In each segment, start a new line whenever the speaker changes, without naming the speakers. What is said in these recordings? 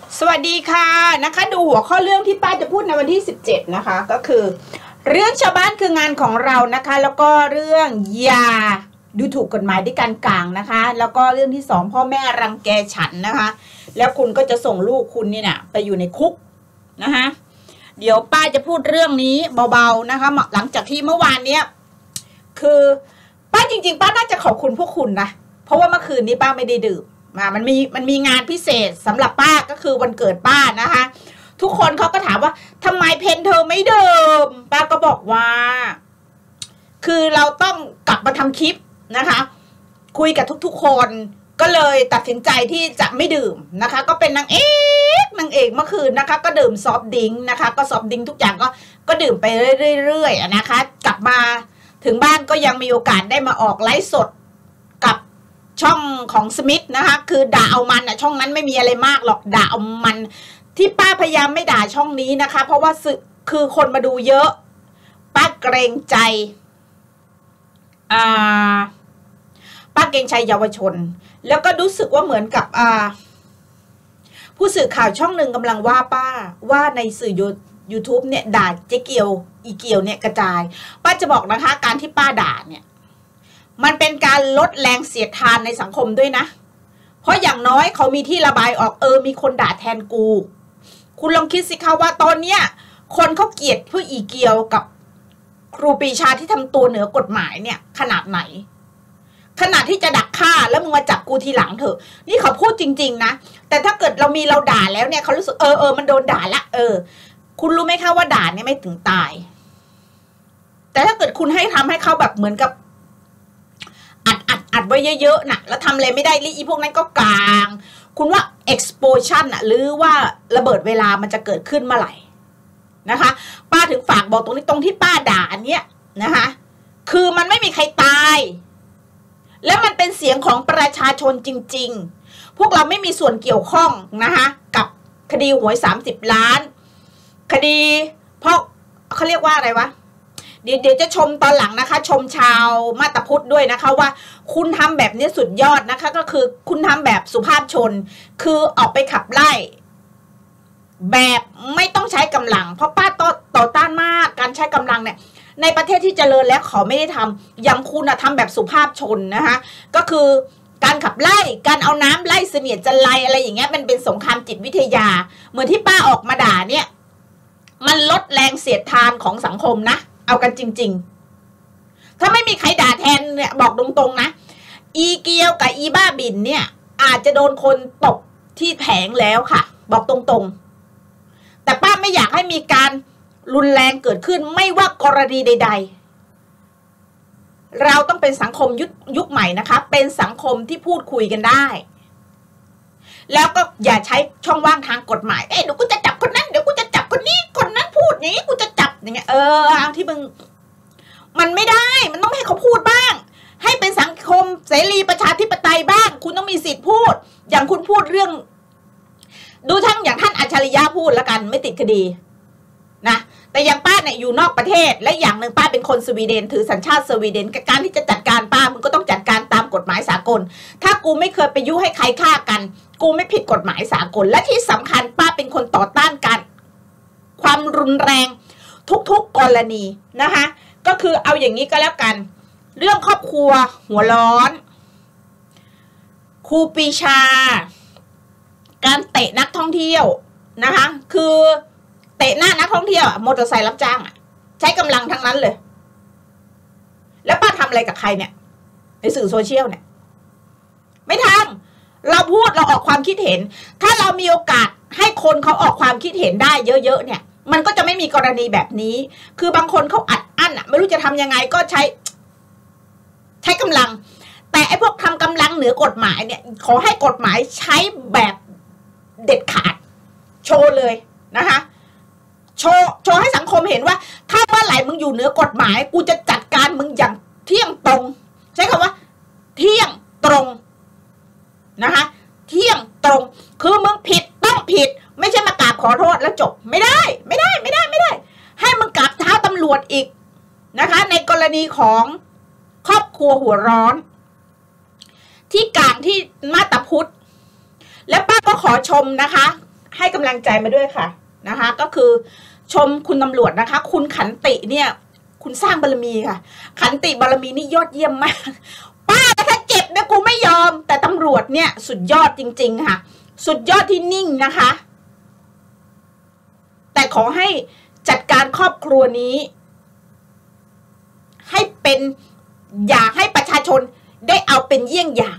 สวัสดีค่ะนะคะดูหัวข้อเรื่องที่ป้าจะพูดในวันที่17นะคะก็คือเรื่องชาวบ้านคืองานของเรานะคะแล้วก็เรื่องอย่าดูถูกกฎหมายด้วยการกลางนะคะแล้วก็เรื่องที่2พ่อแม่รังแกฉันนะคะแล้วคุณก็จะส่งลูกคุณนี่นะไปอยู่ในคุกนะคะเดี๋ยวป้าจะพูดเรื่องนี้เบาๆนะคะหลังจากที่เมื่อวานเนี้ยคือป้าจริงๆป้าน่าจะขอบคุณพวกคุณนะเพราะว่าเมื่อคืนนี้ป้าไม่ได้ดื่มมันมีงานพิเศษสำหรับป้าก็คือวันเกิดป้านะคะทุกคนเขาก็ถามว่าทำไมเพนเธอไม่เดิมป้าก็บอกว่าคือเราต้องกลับมาทำคลิปนะคะคุยกับทุกๆคนก็เลยตัดสินใจที่จะไม่ดื่มนะคะก็เป็นนางเอกเมื่อคืนนะคะก็ดื่มซอฟต์ดริงก์นะคะก็ซอฟต์ดริงก์ทุกอย่างก็ดื่มไปเรื่อยๆนะคะกลับมาถึงบ้านก็ยังมีโอกาสได้มาออกไลฟ์สดกับช่องของสมิธนะคะคือด่าเอามันอ่ะช่องนั้นไม่มีอะไรมากหรอกด่าเอามันที่ป้าพยายามไม่ด่าช่องนี้นะคะเพราะว่าคือคนมาดูเยอะป้าเกรงใจป้าเกรงใจเยาวชนแล้วก็รู้สึกว่าเหมือนกับผู้สื่อข่าวช่องหนึ่งกำลังว่าป้าว่าในสื่อYouTube เนี่ยด่าเจ๊เกียวอีเกียวเนี่ยกระจายป้าจะบอกนะคะการที่ป้าด่าเนี่ยมันเป็นการลดแรงเสียดทานในสังคมด้วยนะเพราะอย่างน้อยเขามีที่ระบายออกมีคนด่าแทนกูคุณลองคิดสิคะว่าตอนเนี้ยคนเขาเกลียดผู้อีเกียวกับครูปรีชาที่ทำตัวเหนือกฎหมายเนี่ยขนาดไหนขนาดที่จะดักฆ่าแล้วมึงมาจับกูทีหลังเถอะนี่เขาพูดจริงๆนะแต่ถ้าเกิดเราด่าแล้วเนี่ยเขารู้สึกมันโดนด่าละคุณรู้ไหมคะว่าด่าเนี่ยไม่ถึงตายแต่ถ้าเกิดคุณทำให้เขาแบบเหมือนกับอัดไว้เยอะๆนะแล้วทำอะไรไม่ได้อีพวกนั้นก็กลางคุณว่า explosion หรือว่าระเบิดเวลามันจะเกิดขึ้นเมื่อไหร่นะคะป้าถึงฝากบอกตรงนี้ตรงที่ป้าด่าอันเนี้ยนะคะคือมันไม่มีใครตายแล้วมันเป็นเสียงของประชาชนจริงๆพวกเราไม่มีส่วนเกี่ยวข้องนะคะกับคดีหวย30 ล้านคดีเพราะเขาเรียกว่าอะไรวะเดี๋ยวจะชมตอนหลังนะคะชมชาวมาตาพุทธด้วยนะคะว่าคุณทำแบบนี้สุดยอดนะคะก็คือคุณทำแบบสุภาพชนคือออกไปขับไล่แบบไม่ต้องใช้กำลังเพราะป้าต่อต้านมากการใช้กำลังเนี่ยในประเทศที่เจริญแล้วเขาไม่ได้ทำอย่างคุณทำแบบสุภาพชนนะคะก็คือการขับไล่การเอาน้ำไล่เสนียดจันไรอะไรอย่างเงี้ยมันเป็นสงครามจิตวิทยาเหมือนที่ป้าออกมาด่าเนี่ยมันลดแรงเสียดทานของสังคมนะเอากันจริงๆถ้าไม่มีใครด่าแทนเนี่ยบอกตรงๆนะอีเกียวกับอีบ้าบินเนี่ยอาจจะโดนคนตบที่แผงแล้วค่ะบอกตรงๆแต่ป้าไม่อยากให้มีการรุนแรงเกิดขึ้นไม่ว่ากรณีใดๆเราต้องเป็นสังคมยุคใหม่นะคะเป็นสังคมที่พูดคุยกันได้แล้วก็อย่าใช้ช่องว่างทางกฎหมายเดี๋ยวกูจะจับคนนั้นเดี๋ยวกูจะจับคนนี้คนนั้นพูดอย่างนี้กูจะจับอย่างเงี้ยเอาที่มึงมันไม่ได้มันต้องให้เขาพูดบ้างให้เป็นสังคมเสรีประชาธิปไตยบ้างคุณต้องมีสิทธิ์พูดอย่างคุณพูดเรื่องดูทั้งอย่างท่านอัจฉริยะพูดแล้วกันไม่ติดคดีนะแต่อย่างป้าเนี่ยอยู่นอกประเทศและอย่างหนึ่งป้าเป็นคนสวีเดนถือสัญชาติสวีเดนการที่จะจัดการป้ามึงก็ต้องจัดการตามกฎหมายสากลถ้ากูไม่เคยไปยุให้ใครฆ่ากันกูไม่ผิดกฎหมายสากลและที่สำคัญป้าเป็นคนต่อต้านการความรุนแรงทุกๆกรณีนะคะก็คือเอาอย่างนี้ก็แล้วกันเรื่องครอบครัวหัวร้อนครูปรีชาการเตะนักท่องเที่ยวนะคะคือเตะหน้านักท่องเที่ยวมอเตอร์ไซค์รับจ้างใช้กำลังทั้งนั้นเลยแล้วป้าทำอะไรกับใครเนี่ยในสื่อโซเชียลเนี่ยไม่ทำเราพูดเราออกความคิดเห็นถ้าเรามีโอกาสให้คนเขาออกความคิดเห็นได้เยอะๆเนี่ยมันก็จะไม่มีกรณีแบบนี้คือบางคนเขาอัดอั้นไม่รู้จะทำยังไงก็ใช้กำลังแต่ไอ้พวกทำกำลังเหนือกฎหมายเนี่ยขอให้กฎหมายใช้แบบเด็ดขาดโชว์เลยนะคะโชว์ให้สังคมเห็นว่าถ้าเมื่อไหร่มึงอยู่เหนือกฎหมายกูจะจัดการมึงอย่างเที่ยงตรงใช้คำว่าเที่ยงตรงนะคะเที่ยงตรงคือมึงผิดต้องผิดไม่ใช่มากราบขอโทษแล้วจบไม่ได้ให้มึงกราบเท้าตำรวจอีกนะคะในกรณีของครอบครัวหัวร้อนที่กลางที่มาตาพุทธและป้าก็ขอชมนะคะให้กำลังใจมาด้วยค่ะนะคะก็คือชมคุณตำรวจนะคะคุณขันติเนี่ยคุณสร้างบารมีค่ะขันติบารมีนี่ยอดเยี่ยมมากป้าถ้าเจ็บเนี่ยกูไม่ยอมแต่ตำรวจเนี่ยสุดยอดจริงๆค่ะสุดยอดที่นิ่งนะคะแต่ขอให้จัดการครอบครัวนี้ให้เป็นอย่าให้ประชาชนได้เอาเป็นเยี่ยงอย่าง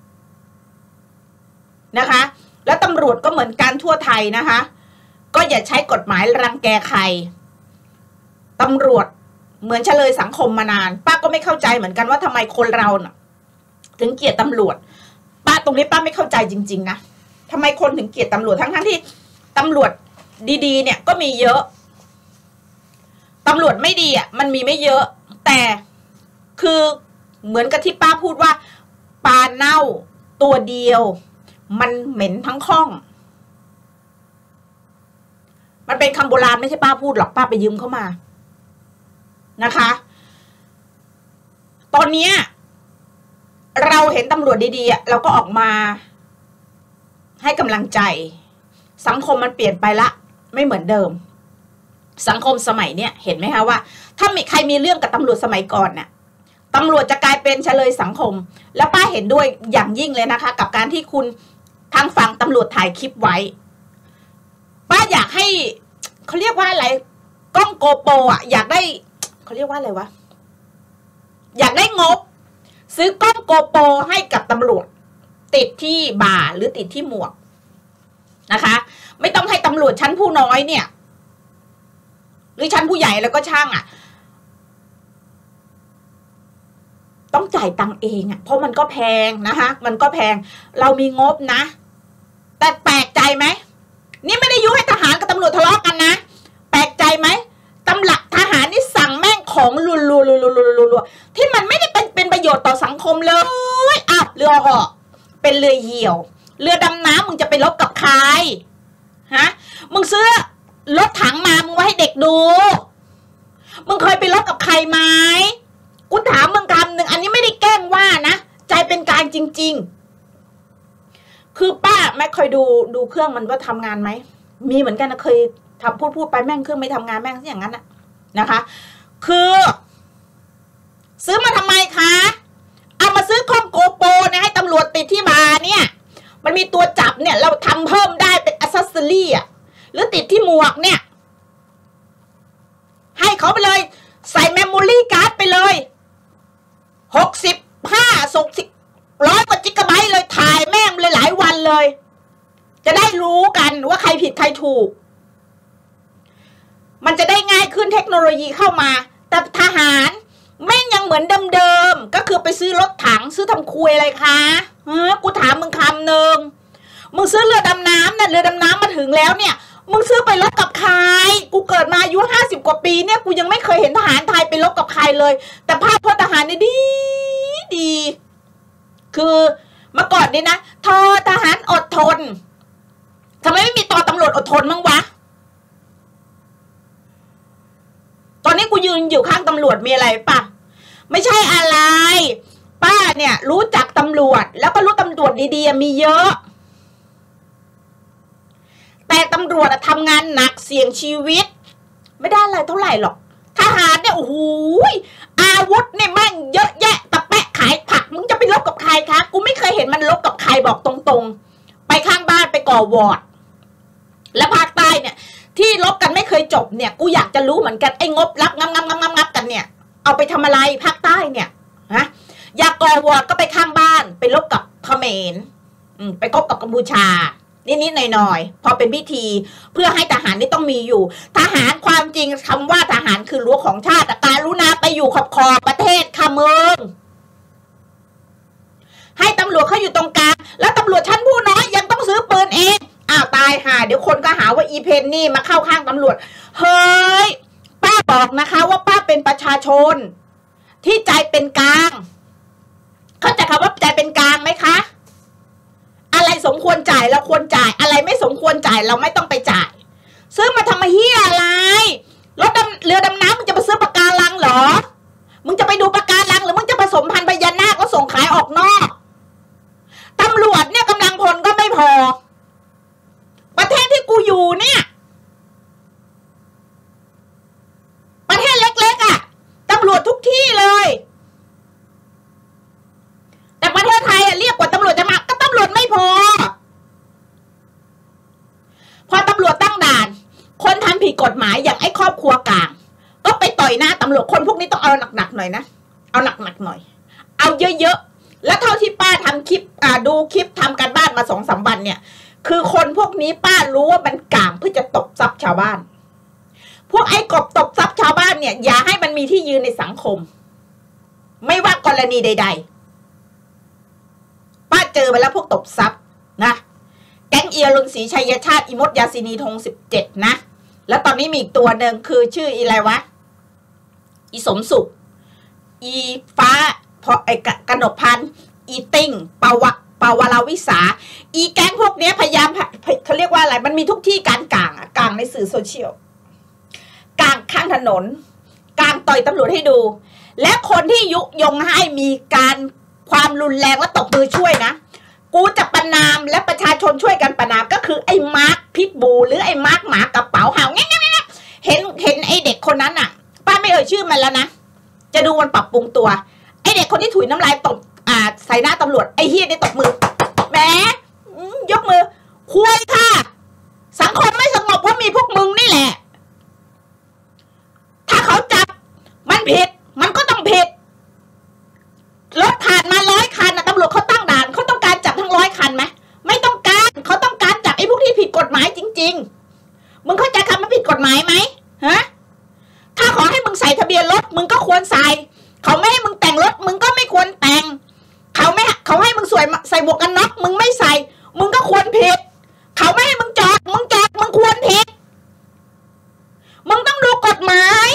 นะคะแล้วตำรวจก็เหมือนกันทั่วไทยนะคะก็อย่าใช้กฎหมายรังแกใครตำรวจเหมือนเฉลยสังคมมานานป้าก็ไม่เข้าใจเหมือนกันว่าทำไมคนเราน่ะถึงเกลียดตำรวจป้าตรงนี้ป้าไม่เข้าใจจริงๆนะทำไมคนถึงเกลียดตำรวจทั้งที่ตำรวจดีๆเนี่ยก็มีเยอะตำรวจไม่ดีอ่ะมันมีไม่เยอะแต่คือเหมือนกับที่ป้าพูดว่าปลาเน่าตัวเดียวมันเหม็นทั้งห้องมันเป็นคำโบราณไม่ใช่ป้าพูดหรอกป้าไปยืมเข้ามานะคะตอนนี้เราเห็นตำรวจดีๆเราก็ออกมาให้กำลังใจสังคมมันเปลี่ยนไปละไม่เหมือนเดิมสังคมสมัยเนี้ยเห็นไหมคะว่าถ้ามีใครมีเรื่องกับตำรวจสมัยก่อนเนี่ยตำรวจจะกลายเป็นเฉลยสังคมแล้วป้าเห็นด้วยอย่างยิ่งเลยนะคะกับการที่คุณทางฝั่งตำรวจถ่ายคลิปไว้ป้าอยากให้เขาเรียกว่าอะไรกล้องโกโปรอ่ะอยากได้เขาเรียกว่าอะไรวะอยากได้งบซื้อกล้องโกโปรให้กับตำรวจติดที่บ่าหรือติดที่หมวกนะคะไม่ต้องให้ตำรวจชั้นผู้น้อยเนี่ยหรือชั้นผู้ใหญ่แล้วก็ช่างอ่ะต้องจ่ายตังค์เองอ่ะเพราะมันก็แพงนะคะมันก็แพงเรามีงบนะแต่แปลกใจไหมนี่ไม่ได้ยุให้ทหารกับตำรวจทะเลาะกันนะแปลกใจไหมตำรวจทหารนี่สั่งแม่งของรัวๆที่มันไม่ได้เป็นประโยชน์ต่อสังคมเลยอ่ะเรือเหาะเป็นเรือเหี่ยวเรือดำน้ำมึงจะไปรบกับใครฮะมึงซื้อรถถังมามึงไว้ให้เด็กดูมึงเคยไปรบกับใครไหมกูถามมึงคำหนึ่งอันนี้ไม่ได้แกล้งว่านะใจเป็นกลางจริงๆคือป้าแม่เคยดูเครื่องมันว่าทำงานไหมมีเหมือนกันนะเคยพูดไปแม่งเครื่องไม่ทำงานแม่งอย่างนั้นนะคะคือซื้อมาทำไมคะเอามาซื้อกล้องโกโปรเนี่ยให้ตำรวจติดที่บ่าเนี่ยมันมีตัวจับเนี่ยเราทำเพิ่มได้เป็นอัซเซอรี่อ่ะหรือติดที่หมวกเนี่ยให้เขาไปเลยใส่เมมโมรี่การ์ดไปเลย100 กว่าจิกะไบต์เลยถ่ายแม่งเลยหลายวันเลยจะได้รู้กันว่าใครผิดใครถูกมันจะได้ง่ายขึ้นเทคโนโลยีเข้ามาแต่ทหารแม่งยังเหมือนเดิมๆก็คือไปซื้อรถถังซื้อทำคุยอะไรคะกูถามมึงคำหนึ่งมึงซื้อเรือดำน้ำเนี่ยเรือดำน้ำมาถึงแล้วเนี่ยมึงซื้อไปรบกับใครกูเกิดมาอายุ50 กว่าปีเนี่ยกูยังไม่เคยเห็นทหารไทยไปรบกับใครเลยแต่ภาพพลทหารเนี่ยดีคือเมื่อก่อนนี่นะทหารอดทนทำไมไม่มีตำรวจอดทนมั้งวะตอนนี้กูยืนอยู่ข้างตำรวจมีอะไรป่ะไม่ใช่อะไรป้าเนี่ยรู้จักตำรวจแล้วก็รู้ตำรวจดีๆมีเยอะแต่ตำรวจทำงานหนักเสี่ยงชีวิตไม่ได้อะไรเท่าไหร่หรอกทหารเนี่ยโอ้โหอาวุธเนี่ยแม่งเยอะแยะตะแปะขายผักมึงจะไปรบกับใครคะกูไม่เคยเห็นมันรบกับใครบอกตรงๆไปข้างบ้านไปก่อวอร์ดและภาคใต้เนี่ยที่รบกันไม่เคยจบเนี่ยกูอยากจะรู้เหมือนกันไอ้งบรับงับกันเนี่ยเอาไปทำอะไรภาคใต้เนี่ยฮะอยากก่อวอร์ดก็ไปข้างบ้านไปรบกับเขมรไปรบกับกัมพูชานิดๆหน่อยๆพอเป็นพิธีเพื่อให้ทหารนี่ต้องมีอยู่ทหารความจริงคำว่าทหารคือรั้วของชาติการุณาไปอยู่ขอบประเทศค่ะมึงให้ตำรวจเขาอยู่ตรงกลางแล้วตำรวจชั้นผู้น้อยยังต้องซื้อปืนเองอ้าวตายห่าเดี๋ยวคนก็หาว่าอีเพนนี่มาเข้าข้างตำรวจเฮ้ยป้าบอกนะคะว่าป้าเป็นประชาชนที่ใจเป็นกลางเข้าใจคำว่าใจเป็นกลางไหมคะอะไรสมควรจ่ายเราควรจ่ายอะไรไม่สมควรจ่ายเราไม่ต้องไปจ่ายซื้อมาทำไมเฮียอะไรเรือดำน้ำมึงจะไปซื้อปะการังเหรอมึงจะไปดูปะการังหรือมึงจะผสมพันธุ์พญานาคก็ส่งขายออกนอกตำรวจเนี่ยกำลังพลก็ไม่พอประเทศที่กูอยู่เนี่ยประเทศเล็กๆอ่ะตำรวจทุกที่เลยแต่ประเทศไทยเรียกกว่าตำรวจจะมาก็ตำรวจไม่พอตำรวจตั้งด่านคนทำผิดกฎหมายอย่างไอ้ครอบครัวกลางก็ไปต่อยหน้าตำรวจคนพวกนี้ต้องเอาหนักๆหน่อยนะเอาหนักๆหน่อยเอาเยอะๆแล้วเท่าที่ป้าทำคลิปดูคลิปทำการบ้านมา2-3 วันเนี่ยคือคนพวกนี้ป้ารู้ว่ามันกลางเพื่อจะตบทรัพย์ชาวบ้านพวกไอ้กบตบทรัพย์ชาวบ้านเนี่ยอย่าให้มันมีที่ยืนในสังคมไม่ว่ากรณีใดๆป้าเจอมาแล้วพวกตบทรัพย์นะแก๊งเอียรุนศรีชัยชาติอีมดยาซินีธง17นะแล้วตอนนี้มีอีกตัวหนึ่งคือชื่ออะไรวะอีสมสุขอีฟ้าพอไอ้กนกพันธ์อีติ้งปาวลาวิสาอีแก๊งพวกนี้พยายามเขาเรียกว่าอะไรมันมีทุกที่การกลางในสื่อโซเชียลกลางข้างถนนกลางต่อยตำรวจให้ดูและคนที่ยุยงให้มีการความรุนแรงและตบมือช่วยนะกูจะประนามและประชาชนช่วยกันประนามก็คือไอ้มาร์คพิทบูหรือไอ้มาร์คหมากระเป๋าเห่าเงี้ยเห็นไอ้เด็กคนนั้นอ่ะป้าไม่เอ่ยชื่อมันแล้วนะจะดูมันปรับปรุงตัวไอ้เด็กคนที่ถุยน้ำลายตบใส่หน้าตำรวจไอ้เฮียได้ตบมือแหมยกมือคุยค่ะสังคมไม่สงบเพราะมีพวกมึงนี่แหละถ้าเขาจับมันผิดมันก็ต้องผิดรถผ่านมา100 คันนะตำรวจเขาตั้งด่านเขาต้องการจับทั้ง100 คันไหมไม่ต้องการเขาต้องการจับไอ้พวกที่ผิดกฎหมายจริงๆมึงเข้าใจคำว่าผิดกฎหมายไหมฮะถ้าขอให้มึงใส่ทะเบียนรถมึงก็ควรใส่เขาไม่ให้มึงแต่งรถมึงก็ไม่ควรแต่งเขาให้มึงใส่หมวกกันน็อกมึงไม่ใส่มึงก็ควรผิดเขาไม่ให้มึงจอดมึงควรผิดมึงต้องดูกฎหมาย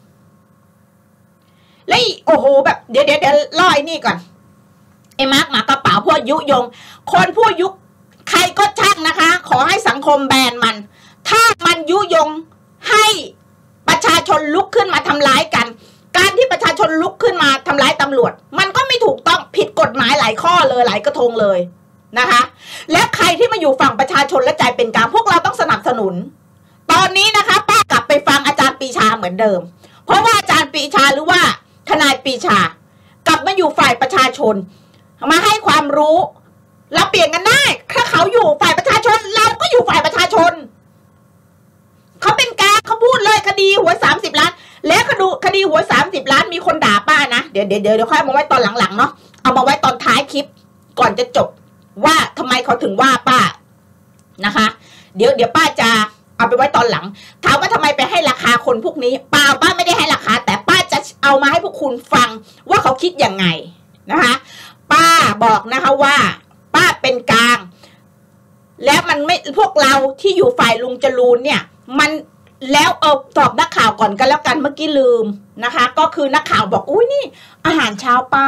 แล้วโอ้โหแบบเดี๋ยวล่อยนี่ก่อนไอ้มาร์คหมากระเป๋าพวกยุยงคนพวกยุใครก็ช่างนะคะขอให้สังคมแบนมันถ้ามันยุยงให้ประชาชนลุกขึ้นมาทำร้ายกันการที่ประชาชนลุกขึ้นมาทำร้ายตำรวจมันก็ไม่ถูกต้องผิดกฎหมายหลายข้อเลยหลายกระทงเลยนะคะและใครที่มาอยู่ฝั่งประชาชนและใจเป็นกลางพวกเราต้องสนับสนุนตอนนี้นะคะป้ากลับไปฟังอาจารย์ปรีชาเหมือนเดิมเพราะว่าอาจารย์ปรีชาหรือว่าทนายปรีชากลับมาอยู่ฝ่ายประชาชนมาให้ความรู้เราเปลี่ยนกันได้ถ้าเขาอยู่ฝ่ายประชาชนเราก็อยู่ฝ่ายประชาชนเขาเป็นกลางเขาพูดเลยคดีหวย30 ล้านแล้วคดีหวย30 ล้านมีคนด่าป้านะเดี๋ยวค่อยมาไว้ตอนหลังๆเนาะเอามาไว้ตอนท้ายคลิปก่อนจะจบว่าทำไมเขาถึงว่าป้านะคะเดี๋ยวป้าจะเอาไปไว้ตอนหลังถามว่าทำไมไปให้ราคาคนพวกนี้เปล่าป้าไม่ได้ให้ราคาแต่ป้าจะเอามาให้พวกคุณฟังว่าเขาคิดยังไงนะคะป้าบอกนะคะว่าป้าเป็นกลางแล้วมันไม่พวกเราที่อยู่ฝ่ายลุงจรูนเนี่ยมันแล้วตอบนักข่าวก่อนกันแล้วกันเมื่อกี้ลืมนะคะก็คือนักข่าวบอกอุ้ยนี่อาหารเช้าป้า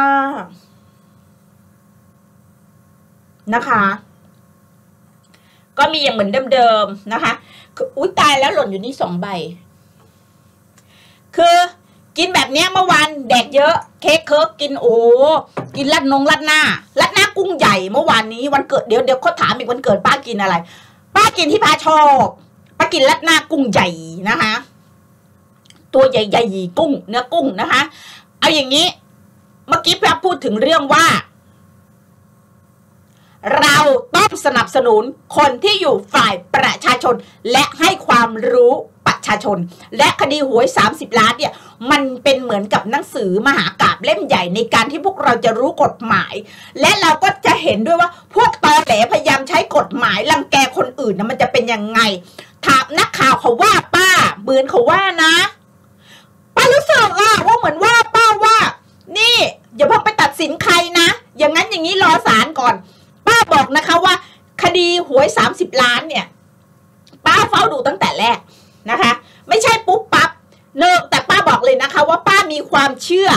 นะคะก็มีอย่างเหมือนเดิมๆนะคะอุ้ยตายแล้วหล่นอยู่นี่2 ใบคือกินแบบเนี้ยเมื่อวานแดกเยอะเค้กกินโอ้กินรัดหน้ากุ้งใหญ่เมื่อวานนี้วันเกิดเดี๋ยวเขาถามอีกวันเกิดป้ากินอะไรป้ากินที่ป้าชอบป้ากินรัดหน้ากุ้งใหญ่นะคะตัวใหญ่ๆกุ้งเนื้อกุ้งนะคะเอาอย่างนี้เมื่อกี้ป้าพูดถึงเรื่องว่าเราต้องสนับสนุนคนที่อยู่ฝ่ายประชาชนและให้ความรู้ประชาชนและคดีหวย30 ล้านเนี่ยมันเป็นเหมือนกับหนังสือมหากาพย์เล่มใหญ่ในการที่พวกเราจะรู้กฎหมายและเราก็จะเห็นด้วยว่าพวกตอแหลพยายามใช้กฎหมายรังแกคนอื่นนะมันจะเป็นยังไงถามนักข่าวเขาว่าป้าเหมือนเขาว่านะป้ารู้สึกว่าเหมือนว่าป้าว่านี่อย่าเพิ่งไปตัดสินใครนะอย่างนั้นอย่างนี้รอศาลก่อนป้าบอกนะคะว่าคดีหวย30 ล้านเนี่ยป้าเฝ้าดูตั้งแต่แรกนะคะไม่ใช่ปุ๊บปั๊บแต่ป้าบอกเลยนะคะว่าป้ามีความเชื่อ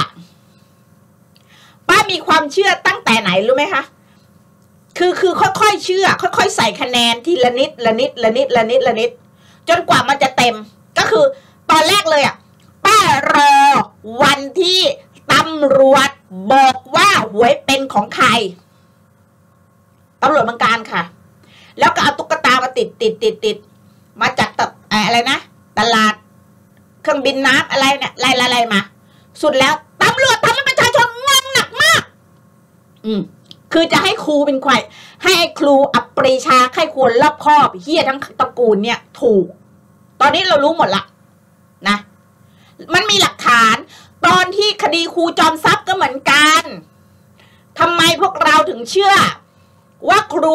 ตั้งแต่ไหนรู้ไหมคะคือค่อยๆเชื่อค่อยๆใส่คะแนนทีละนิดจนกว่ามันจะเต็มก็คือตอนแรกเลยป้ารอวันที่ตำรวจบอกว่าหวยเป็นของใครตำรวจเมืองการค่ะแล้วก็เอาตุ๊กตามาติดมาจากอะไรนะตลาดเครื่องบินน้ำอะไรเนี่ยไล่มาสุดแล้วตำรวจทำให้ประชาชนงงหนักมากคือจะให้ครูเป็นใครให้ครูอัปรีชาไข้ควรรอบคอบเฮียทั้งตระกูลเนี่ยถูกตอนนี้เรารู้หมดละนะมันมีหลักฐานตอนที่คดีครูจอมทรัพย์ก็เหมือนกันทำไมพวกเราถึงเชื่อว่าครู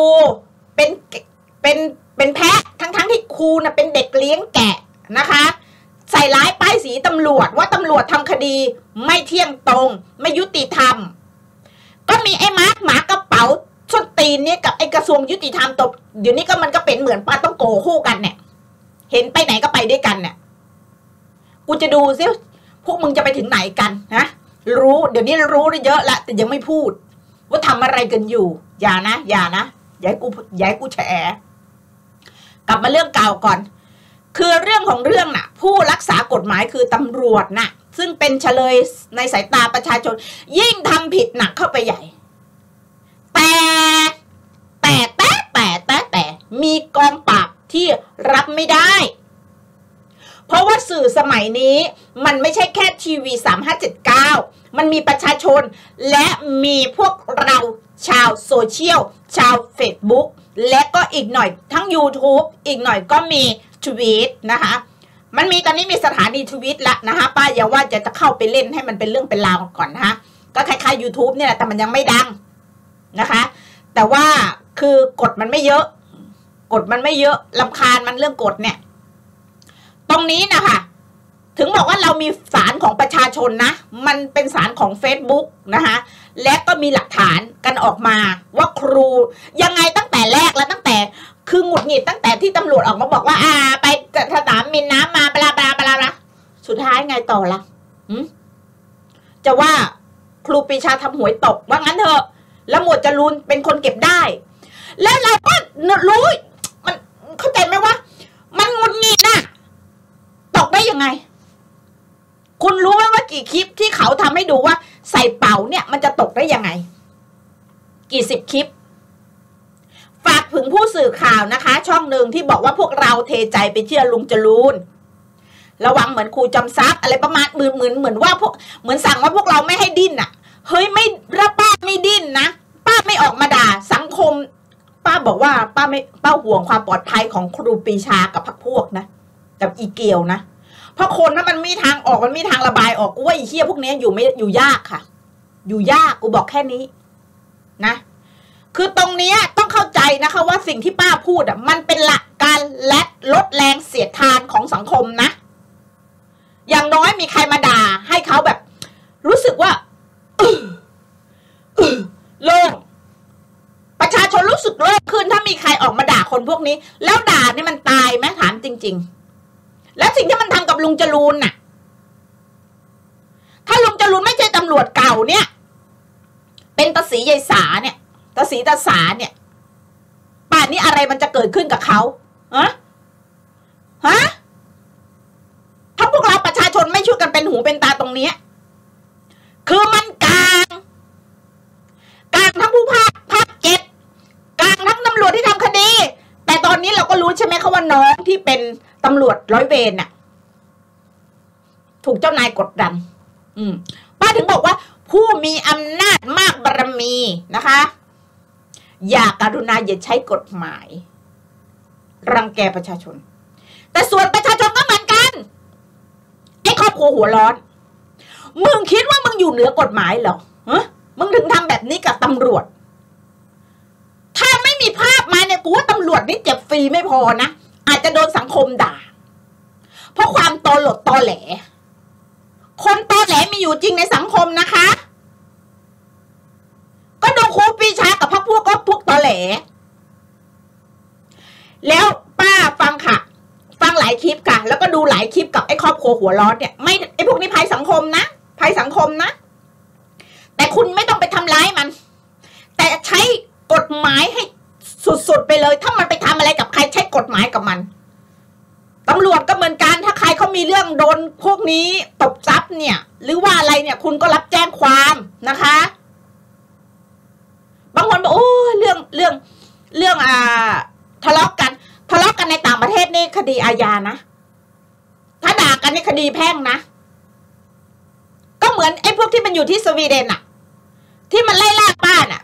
เป็นแพะทั้งที่ครูน่ะเป็นเด็กเลี้ยงแกะนะคะใส่ร้ายป้ายสีตำรวจว่าตำรวจทำคดีไม่เที่ยงตรงไม่ยุติธรรมก็มีไอ้มาร์คหมากระเป๋าส้นตีนเนี่ยกับไอ้กระทรวงยุติธรรมตบเดี๋ยวนี้ก็มันก็เป็นเหมือนปลาต้องโกคู่กันเนี่ยเห็นไปไหนก็ไปด้วยกันเนี่ยกูจะดูซิพวกมึงจะไปถึงไหนกันนะรู้เดี๋ยวนี้รู้ได้เยอะละแต่ยังไม่พูดว่าทำอะไรกันอยู่อย่านะอย่าให้กูแฉกลับมาเรื่องเก่าก่อนคือเรื่องของเรื่องน่ะผู้รักษากฎหมายคือตำรวจน่ะซึ่งเป็นเฉลยในสายตาประชาชนยิ่งทำผิดหนักเข้าไปใหญ่แต่มีกองปราบที่รับไม่ได้เพราะว่าสื่อสมัยนี้มันไม่ใช่แค่ทีวี3579มันมีประชาชนและมีพวกเราชาวโซเชียลชาว Facebook และก็อีกหน่อยทั้ง YouTube อีกหน่อยก็มีทวีตนะคะมันมีตอนนี้มีสถานีทวีตละนะคะป้าอย่าว่าจะเข้าไปเล่นให้มันเป็นเรื่องเป็นราวก่อนนะคะก็คล้ายๆ YouTube เนี่ยแต่มันยังไม่ดังนะคะแต่ว่าคือกฎมันไม่เยอะรำคาญมันเรื่องกฎเนี่ยตรงนี้นะคะถึงบอกว่าเรามีศาลของประชาชนนะมันเป็นศาลของ Facebook นะคะและก็มีหลักฐานกันออกมาว่าครูยังไงตั้งแต่แรกแล้วตั้งแต่คือหงุดหงิดตั้งแต่ที่ตำรวจออกมาบอกว่าไปสนามบินน้ำมาบลาสุดท้ายไงต่อละจะว่าครูปรีชาทำหวยตกว่างั้นเถอะแล้วหมวดจรูนเป็นคนเก็บได้แล้วเราก็รู้มันเข้าใจไหมว่ามันหงุดหงิดนะตกได้ยังไงคุณรู้ไหมว่ากี่คลิปที่เขาทำให้ดูว่าใส่เป๋าเนี่ยมันจะตกได้ยังไงกี่สิบคลิปฝากถึงผู้สื่อข่าวนะคะช่องหนึ่งที่บอกว่าพวกเราเทใจไปเชื่อลุงจรูนระวังเหมือนครูจอมทรัพย์อะไรประมาณเหมือนว่าพวกเหมือนสั่งว่าพวกเราไม่ให้ดิ้นอ่ะเฮ้ยไม่รับป้าไม่ดิ้นนะป้าไม่ออกมาด่าสังคมป้าบอกว่าป้าห่วงความปลอดภัยของครูปรีชากับพรรคพวกนะกับอีเกียวนะเพราะคนถ้ามันมีทางออกมันมีทางระบายออกกูว่าไอ้เหี้ยพวกนี้อยู่ยากค่ะอยู่ยากกูบอกแค่นี้นะคือตรงนี้ต้องเข้าใจนะคะว่าสิ่งที่ป้าพูดอ่ะมันเป็นหลักการและลดแรงเสียดทานของสังคมนะอย่างน้อยมีใครมาด่าให้เขาแบบรู้สึกว่าโล่งประชาชนรู้สึกโล่งขึ้นถ้ามีใครออกมาด่าคนพวกนี้แล้วด่านี่มันตายไหมถามจริงๆแล้วสิ่งที่มันทำกับลุงจรูนน่ะถ้าลุงจรูนไม่ใช่ตำรวจเก่าเนี่ยเป็นตาสียายสาเนี่ยตาสีตาสาเนี่ยป่านนี้อะไรมันจะเกิดขึ้นกับเขาฮะถ้าพวกเราประชาชนไม่ช่วยกันเป็นหูเป็นตาตรงนี้คือมันกลางทั้งผู้ภาคเจ็ดกลางทั้งตำรวจที่ทำคดีแต่ตอนนี้เราก็รู้ใช่ไหมคะว่าน้องที่เป็นตำรวจร้อยเวรน่ะถูกเจ้านายกดดันป้าถึงบอกว่าผู้มีอำนาจมากบารมีนะคะอย่าการุณาอย่าใช้กฎหมายรังแกประชาชนแต่ส่วนประชาชนก็เหมือนกันไอ้ครอบครัวหัวร้อนมึงคิดว่ามึงอยู่เหนือกฎหมายเหรอมึงถึงทำแบบนี้กับตำรวจถ้าไม่มีภาพมาเนี่ยกูว่าตำรวจนี่เจ็บฟรีไม่พอนะอาจจะโดนสังคมด่าเพราะความตอหลดตอแหลคนตอแหลมีอยู่จริงในสังคมนะคะก็ดูครูปรีชากับพรรคพวกก็พวกตอแหลแล้วป้าฟังค่ะฟังหลายคลิปค่ะแล้วก็ดูหลายคลิปกับไอ้ครอบครัวหัวร้อนเนี่ยไม่ไอ้พวกนี้ภัยสังคมนะภัยสังคมนะแต่คุณไม่ต้องไปทำร้ายมันแต่ใช้กฎหมายให้สุดๆไปเลยถ้ามันไปทำอะไรกับใครใช้กฎหมายกับมันตำรวจก็เหมือนกันถ้าใครเขามีเรื่องโดนพวกนี้ตบทรัพย์เนี่ยหรือว่าอะไรเนี่ยคุณก็รับแจ้งความนะคะบางคนบอกโอ้เรื่องทะเลาะกันในต่างประเทศนี่คดีอาญานะถ้าด่ากันในคดีแพ่งนะก็เหมือนไอ้พวกที่มันอยู่ที่สวีเดนอะที่มันไล่ล่าป้าน่ะ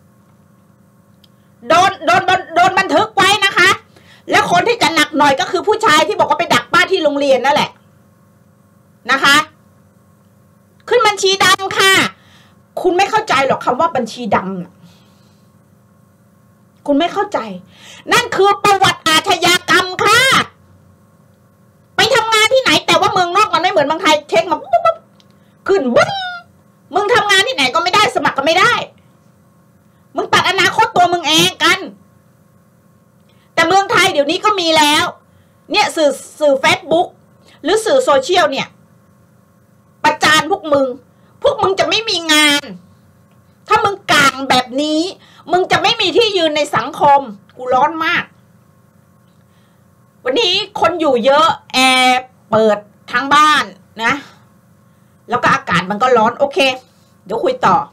โดนบันทึกไว้นะคะแล้วคนที่จะหนักหน่อยก็คือผู้ชายที่บอกว่าไปดักป้าที่โรงเรียนนั่นแหละนะคะขึ้นบัญชีดำค่ะคุณไม่เข้าใจหรอกคำว่าบัญชีดำคุณไม่เข้าใจนั่นคือประวัติอาชญากรรมค่ะไปทำงานที่ไหนแต่ว่าเมืองนอกมันไม่เหมือนเมืองไทยเช็คมาปุ๊บขึ้นบึ้งมึงทำงานที่ไหนก็ไม่ได้สมัครก็ไม่ได้มึงตัดอนาคตตัวมึงเองกันแต่เมืองไทยเดี๋ยวนี้ก็มีแล้วเนี่ยสื่อ Facebook หรือสื่อโซเชียลเนี่ยประจานพวกมึงจะไม่มีงานถ้ามึงกลางแบบนี้มึงจะไม่มีที่ยืนในสังคมกูร้อนมากวันนี้คนอยู่เยอะแอร์เปิดทางบ้านนะแล้วก็อากาศมันก็ร้อนโอเคเดี๋ยวคุยต่อ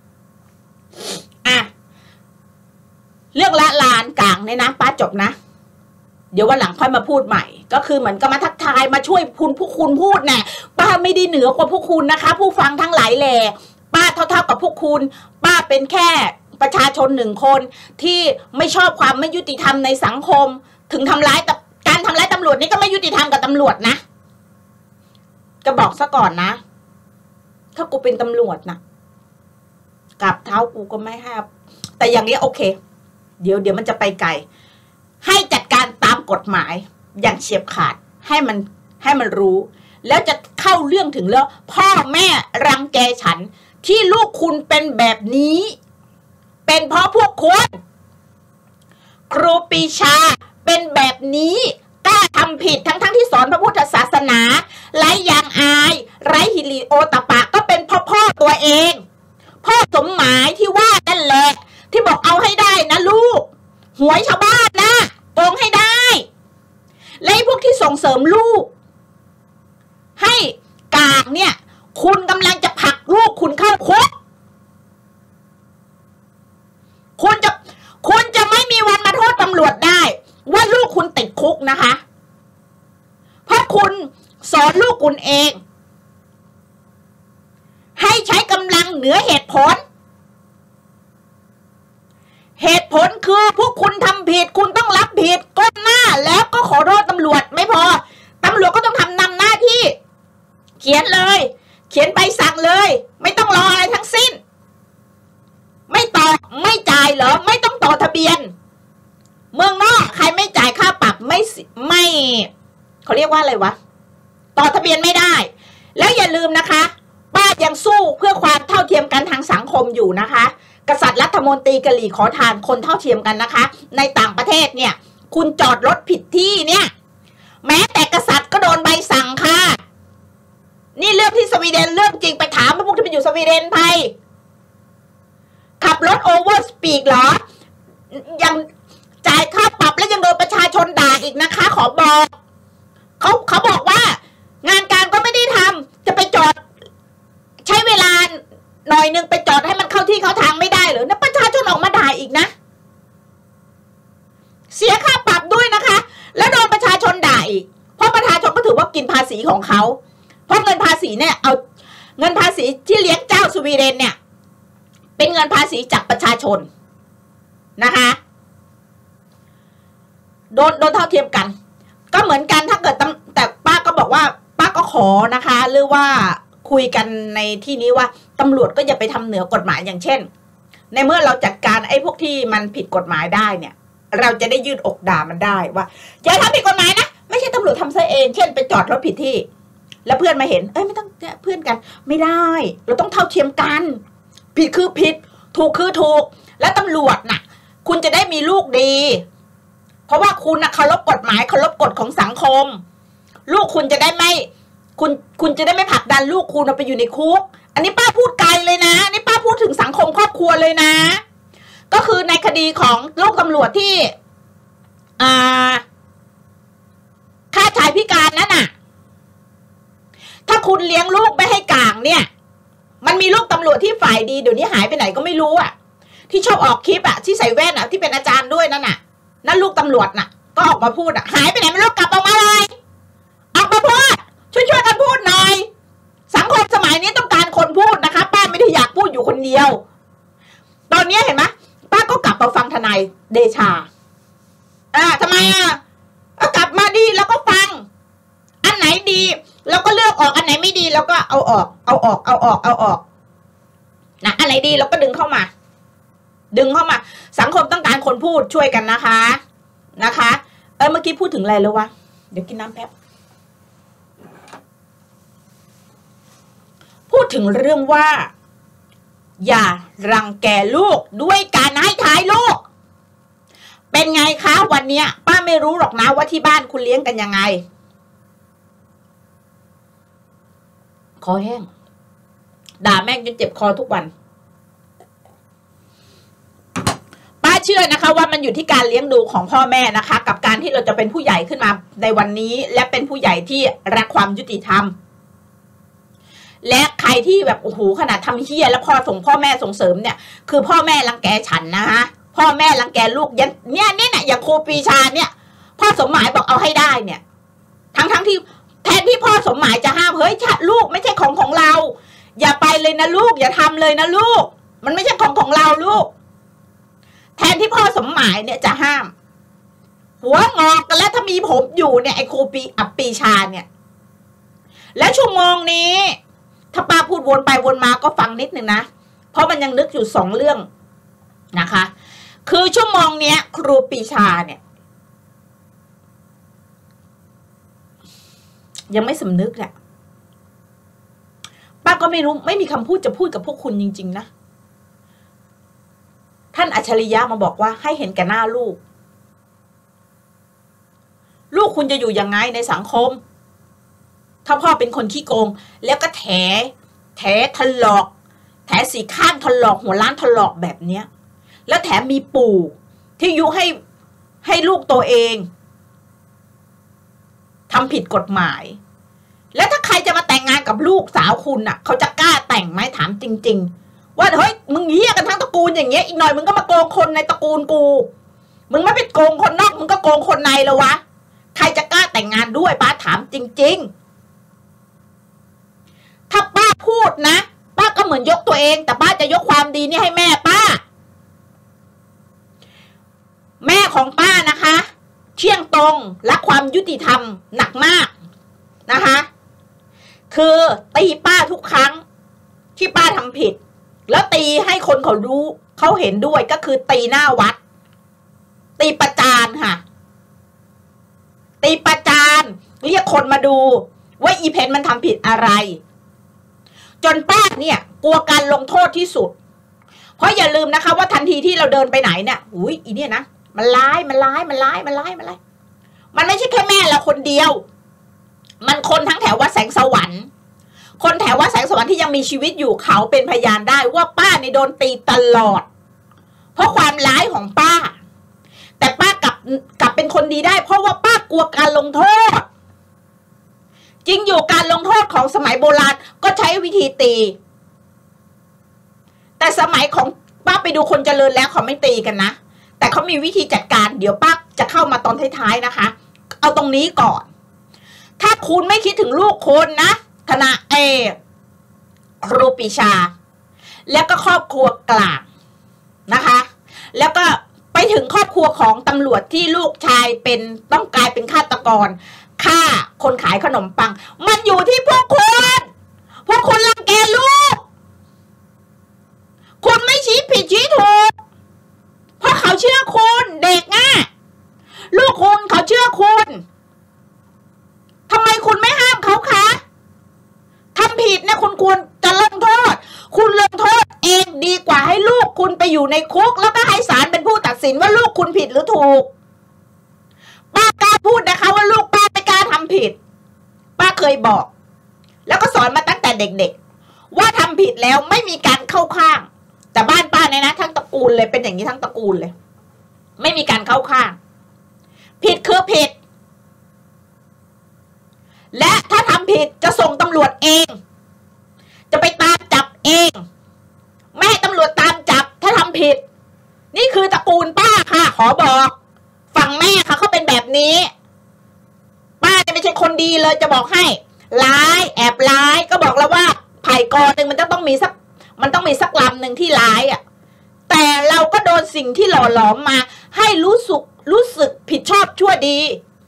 เรื่องละลานกลางเนี่ยนะป้าจบนะเดี๋ยววันหลังค่อยมาพูดใหม่ก็คือเหมือนกับมาทักทายมาช่วยพวกคุณพูดแน่ป้าไม่ได้เหนือกว่าพวกคุณนะคะผู้ฟังทั้งหลายแหล่ป้าเท่ากับพวกคุณป้าเป็นแค่ประชาชนหนึ่งคนที่ไม่ชอบความไม่ยุติธรรมในสังคมถึงทำร้ายการทำร้ายตำรวจนี่ก็ไม่ยุติธรรมกับตำรวจนะจะบอกซะก่อนนะถ้ากูเป็นตำรวจนะกับเท้ากูก็ไม่ให้แต่อย่างนี้โอเคเดี๋ยวมันจะไปไกลให้จัดการตามกฎหมายอย่างเฉียบขาดให้มันรู้แล้วจะเข้าเรื่องถึงแล้วพ่อแม่รังแกฉันที่ลูกคุณเป็นแบบนี้เป็นเพราะพวกคุณครูปีชาเป็นแบบนี้กล้าทำผิดทั้งที่สอนพระพุทธศาสนาไร้ยางอายไร้หิริโอตปะก็เป็นพ่อตัวเองพ่อสมหมายที่ว่านั่นแหละที่บอกเอาให้ได้นะลูกหวยชาวบ้านนะโกงให้ได้และพวกที่ส่งเสริมลูกให้กางเนี่ยคุณกำลังจะผลักลูกคุณเข้าคุกคุณจะไม่มีวันมาโทษตำรวจได้ว่าลูกคุณติดคุกนะคะเพราะคุณสอนลูกคุณเองให้ใช้กำลังเหนือเหตุผลคือพวกคุณทำผิดคุณต้องรับผิดก้มหน้าแล้วก็ขอโทษตำรวจไม่พอตำรวจก็ต้องนำหน้าที่เขียนใบสั่งเลยไม่ต้องรออะไรทั้งสิ้นไม่จ่ายเหรอไม่ต้องต่อทะเบียนเมืองนอกใครไม่จ่ายค่าปรับไม่เขาเรียกว่าอะไรวะต่อทะเบียนไม่ได้แล้วอย่าลืมนะคะป้ายังสู้เพื่อความเท่าเทียมกันทางสังคมอยู่นะคะกษัตริย์รัฐมนตรีกะหรี่ขอทานคนเท่าเทียมกันนะคะในต่างประเทศเนี่ยคุณจอดรถผิดที่เนี่ยแม้แต่กษัตริย์ก็โดนใบสั่งค่ะนี่เรื่องที่สวีเดนเรื่องจริงไปถามพวกที่ไปอยู่สวีเดนไปขับรถโอเวอร์สปีดเหรอยังจ่ายค่าปรับแล้วยังโดนประชาชนด่าอีกนะคะขอบอกเขาบอกว่างานการก็ไม่ได้ทำจะไปจอดใช้เวลาหน่อยนึงไปจอดให้มันเข้าที่เข้าทางไม่ได้เหรอนะประชาชนออกมาด่าอีกนะเสียค่าปรับด้วยนะคะแล้วโดนประชาชนด่าอีกเพราะประชาชนก็ถือว่ากินภาษีของเขาเพราะเงินภาษีเนี่ยเอาเงินภาษีที่เลี้ยงเจ้าสวีเดนเนี่ยเป็นเงินภาษีจากประชาชนนะคะโดนเท่าเทียมกันก็เหมือนกันถ้าเกิดแต่ป้าก็บอกว่าป้าก็ขอนะคะหรือว่าคุยกันในที่นี้ว่าตำรวจก็อย่าไปทำเหนือกฎหมายอย่างเช่นในเมื่อเราจัดการไอ้พวกที่มันผิดกฎหมายได้เนี่ยเราจะได้ยืดอกด่ามันได้ว่าอย่าทำผิดกฎหมายนะไม่ใช่ตำรวจทำซะเองเช่นไปจอดรถผิดที่แล้วเพื่อนมาเห็นไม่ต้องเพื่อนกันไม่ได้เราต้องเท่าเทียมกันผิดคือผิดถูกคือถูกและตำรวจน่ะคุณจะได้มีลูกดีเพราะว่าคุณน่ะเคารพกฎหมายเคารพกฎของสังคมลูกคุณจะได้ไม่คุณจะได้ไม่ผลักดันลูกคุณไปอยู่ในคุกอันนี้ป้าพูดไกลเลยนะนี่ป้าพูดถึงสังคมครอบครัวเลยนะก็คือในคดีของลูกตำรวจที่ฆ่าชายพิการนั่นน่ะถ้าคุณเลี้ยงลูกไม่ให้กลางเนี่ยมันมีลูกตำรวจที่ฝ่ายดีเดี๋ยวนี้หายไปไหนก็ไม่รู้อ่ะที่ชอบออกคลิปอ่ะที่ใส่แว่นอ่ะที่เป็นอาจารย์ด้วยนั่นน่ะนั่นลูกตำรวจน่ะก็ออกมาพูดหายไปไหนไม่รู้กลับออกมาเลยออกมาพูดช่วยกันพูดหน่อยสังคมสมัยนี้ต้องการคนพูดนะคะป้าไม่ได้อยากพูดอยู่คนเดียวตอนนี้เห็นไหมป้าก็กลับมาฟังทนายเดชาทำไมกลับมาดีแล้วก็ฟังอันไหนดีเราก็เลือกออกอันไหนไม่ดีเราก็เอาออกนะอันไหนดีเราก็ดึงเข้ามาสังคมต้องการคนพูดช่วยกันนะคะเมื่อกี้พูดถึงอะไรแล้ววะเดี๋ยวกินน้ำแป๊บพูดถึงเรื่องว่าอย่ารังแกลูกด้วยการให้ท้ายลูกเป็นไงคะวันนี้ป้าไม่รู้หรอกนะว่าที่บ้านคุณเลี้ยงกันยังไงคอแห้งด่าแม่งจนเจ็บคอทุกวันป้าเชื่อนะคะว่ามันอยู่ที่การเลี้ยงดูของพ่อแม่นะคะกับการที่เราจะเป็นผู้ใหญ่ขึ้นมาในวันนี้และเป็นผู้ใหญ่ที่รักความยุติธรรมและใครที่แบบโอ้โหขนาดทำเหี้ยแล้วพ่อแม่ส่งเสริมเนี่ยคือพ่อแม่รังแกฉันนะคะพ่อแม่รังแกลูกเนี่ยอย่างครูปรีชาเนี่ยพ่อสมหมายบอกเอาให้ได้เนี่ยทั้งที่แทนที่พ่อสมหมายจะห้ามเฮ้ยลูกไม่ใช่ของเราอย่าไปเลยนะลูกอย่าทำเลยนะลูกมันไม่ใช่ของเราลูกแทนที่พ่อสมหมายเนี่ยจะห้ามหัวงอกกันแล้วถ้ามีผมอยู่เนี่ยไอ้ครูปรีชาเนี่ยและชั่วโมงนี้ถ้าป้าพูดวนไปวนมาก็ฟังนิดนึงนะเพราะมันยังนึกอยู่2 เรื่องนะคะคือชั่วโมงเนี้ยครูปรีชาเนี่ยยังไม่สำนึกแหละป้าก็ไม่รู้ไม่มีคำพูดจะพูดกับพวกคุณจริงๆนะท่านอัจฉริยะมาบอกว่าให้เห็นแก่หน้าลูกคุณจะอยู่ยังไงในสังคมถ้าพ่อเป็นคนขี้โกงแล้วก็แถถลอกแถสีข้างถลอกหัวล้านถลอกแบบเนี้ยแล้วแถมมีปู่ที่ยุให้ลูกตัวเองทำผิดกฎหมายแล้วถ้าใครจะมาแต่งงานกับลูกสาวคุณน่ะเขาจะกล้าแต่งไหมถามจริงๆว่าเฮ้ยมึงเหี้ยกันทั้งตระกูลอย่างเงี้ยอีกหน่อยมึงก็มาโกงคนในตระกูลกูมึงไม่ไปโกงคนนอกมึงก็โกงคนในแล้ววะใครจะกล้าแต่งงานด้วยป้าถามจริงๆถ้าป้าพูดนะป้าก็เหมือนยกตัวเองแต่ป้าจะยกความดีนี่ให้แม่ป้าแม่ของป้านะคะเที่ยงตรงและความยุติธรรมหนักมากนะคะคือตีป้าทุกครั้งที่ป้าทำผิดแล้วตีให้คนเขารู้เขาเห็นด้วยก็คือตีหน้าวัดตีประจานค่ะตีประจานเรียกคนมาดูว่าอีเพนมันทำผิดอะไรจนป้าเนี่ยกลัวการลงโทษที่สุดเพราะอย่าลืมนะคะว่าทันทีที่เราเดินไปไหนเนี่ยอุ้ยอีเนี่ยนะมันร้ายมันไม่ใช่แค่แม่เราคนเดียวมันคนทั้งแถววัดแสงสวรรค์คนแถววัดแสงสวรรค์ที่ยังมีชีวิตอยู่เขาเป็นพยานได้ว่าป้าในโดนตีตลอดเพราะความร้ายของป้าแต่ป้ากลับเป็นคนดีได้เพราะว่าป้ากลัวการลงโทษจริงอยู่การลงโทษของสมัยโบราณก็ใช้วิธีตีแต่สมัยของป้าไปดูคนเจริญแล้วเขาไม่ตีกันนะแต่เขามีวิธีจัดการเดี๋ยวป้าจะเข้ามาตอนท้ายๆนะคะเอาตรงนี้ก่อนถ้าคุณไม่คิดถึงลูกคนนะคณะครูปรีชาแล้วก็ครอบครัวกลางนะคะแล้วก็ไปถึงครอบครัวของตำรวจที่ลูกชายต้องกลายเป็นฆาตกรฆ่าคนขายขนมปังมันอยู่ที่พวกคุณรังแกลูกคุณไม่ชี้ผิดชี้ถูกเพราะเขาเชื่อคุณเด็กอ่ะลูกคุณเขาเชื่อคุณทำไมคุณไม่ห้ามเขาคะทำผิดนะคุณควรจะลงโทษคุณลงโทษเองดีกว่าให้ลูกคุณไปอยู่ในคุกแล้วก็ให้ศาลเป็นผู้ตัดสินว่าลูกคุณผิดหรือถูกป้ากล้าพูดนะคะว่าลูกป้าไม่กล้าทำผิดป้าเคยบอกแล้วก็สอนมาตั้งแต่เด็กๆว่าทำผิดแล้วไม่มีการเข้าข้างแต่บ้านป้าเนี่ยนะทั้งตระกูลเลยเป็นอย่างนี้ทั้งตระกูลเลยไม่มีการเข้าข้างผิดคือผิดและถ้าทำผิดจะส่งตำรวจเองจะไปตามจับเองไม่ให้ตำรวจตามจับถ้าทำผิดนี่คือตระกูลป้าค่ะขอบอกฝั่งแม่ค่ะเขาเป็นแบบนี้ป้าเนี่ยไม่ใช่คนดีเลยจะบอกให้ร้ายแอบร้ายก็บอกแล้วว่าไผ่กอหนึ่งมันจะต้องมีสักลำหนึ่งที่ร้ายอ่ะแต่เราก็โดนสิ่งที่หล่อหลอมมาให้รู้สึกผิดชอบชั่วดี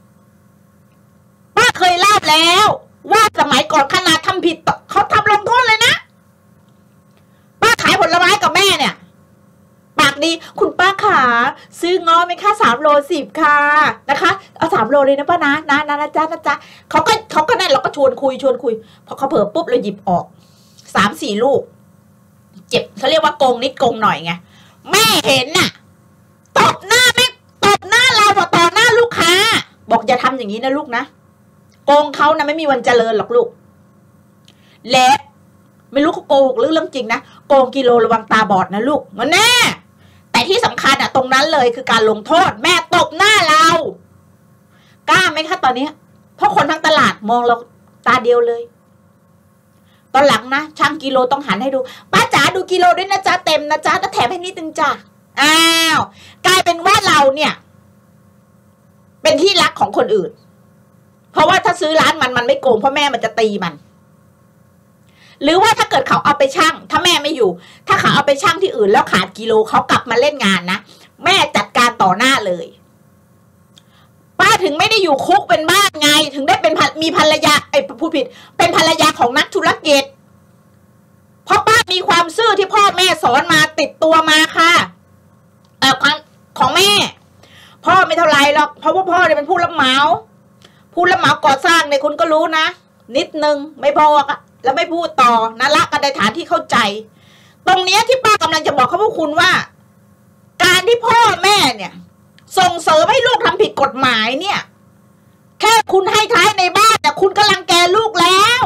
ป้าเคยเล่าแล้วว่าสมัยก่อนขนาดทำผิดเขาทำลงโทษเลยนะป้าขายผลไม้กับแม่เนี่ยปากดีคุณป้าขาซื้อง้อไหมคะ3 โล 10ค่ะนะคะเอา3 โลเลยนะป้านะจ๊ะเขาก็นั่นเราก็ชวนคุยพอเขาเผลอปุ๊บเราหยิบออก3-4 ลูกเจ็บเขาเรียกว่าโกงนิดโกงหน่อยไงแม่เห็นน่ะตบหน้าเราต่อหน้าลูกค้าบอกอย่าทำอย่างนี้นะลูกนะโกงเขานะไม่มีวันเจริญหรอกลูกและไม่รู้เขาโกหกหรือเรื่องจริงนะโกงกิโลระวังตาบอดนะลูกมันแน่แต่ที่สำคัญตรงนั้นเลยคือการลงโทษแม่ตบหน้าเรากล้าไหมคะตอนนี้เพราะคนทั้งตลาดมองเราตาเดียวเลยตอนหลังนะช่างกิโลต้องหันให้ดูป้าจ๋าดูกิโลด้วยนะจ๊ะเต็มนะจ๊ะแต่แถมให้นิดนึงจ้ะอ้าวกลายเป็นว่าเราเนี่ยเป็นที่รักของคนอื่นเพราะว่าถ้าซื้อร้านมันไม่โกงเพราะแม่มันจะตีมันหรือว่าถ้าเกิดเขาเอาไปชั่งถ้าแม่ไม่อยู่ถ้าเขาเอาไปชั่งที่อื่นแล้วขาดกิโลเขากลับมาเล่นงานนะแม่จัดการต่อหน้าเลยป้าถึงไม่ได้อยู่คุกเป็นบ้านไงถึงได้เป็นมีภรรยาพูดผิดเป็นภรรยาของนักธุรกิจเพราะป้ามีความซื่อที่พ่อแม่สอนมาติดตัวมาค่ะความของแม่พ่อไม่เท่าไรหรอกเพราะว่าพ่อเนี่ยเป็นผู้รับเหมาก่อสร้างเนี่ยคุณก็รู้นะนิดนึงไม่พอแล้วไม่พูดต่อนะละกันในฐานที่เข้าใจตรงนี้ที่ป้ากำลังจะบอกเขาพวกคุณว่าการที่พ่อแม่เนี่ยส่งเสริมให้ลูกทำผิดกฎหมายเนี่ยแค่คุณให้ท้ายในบ้านแต่คุณกำลังแกลูกแล้ว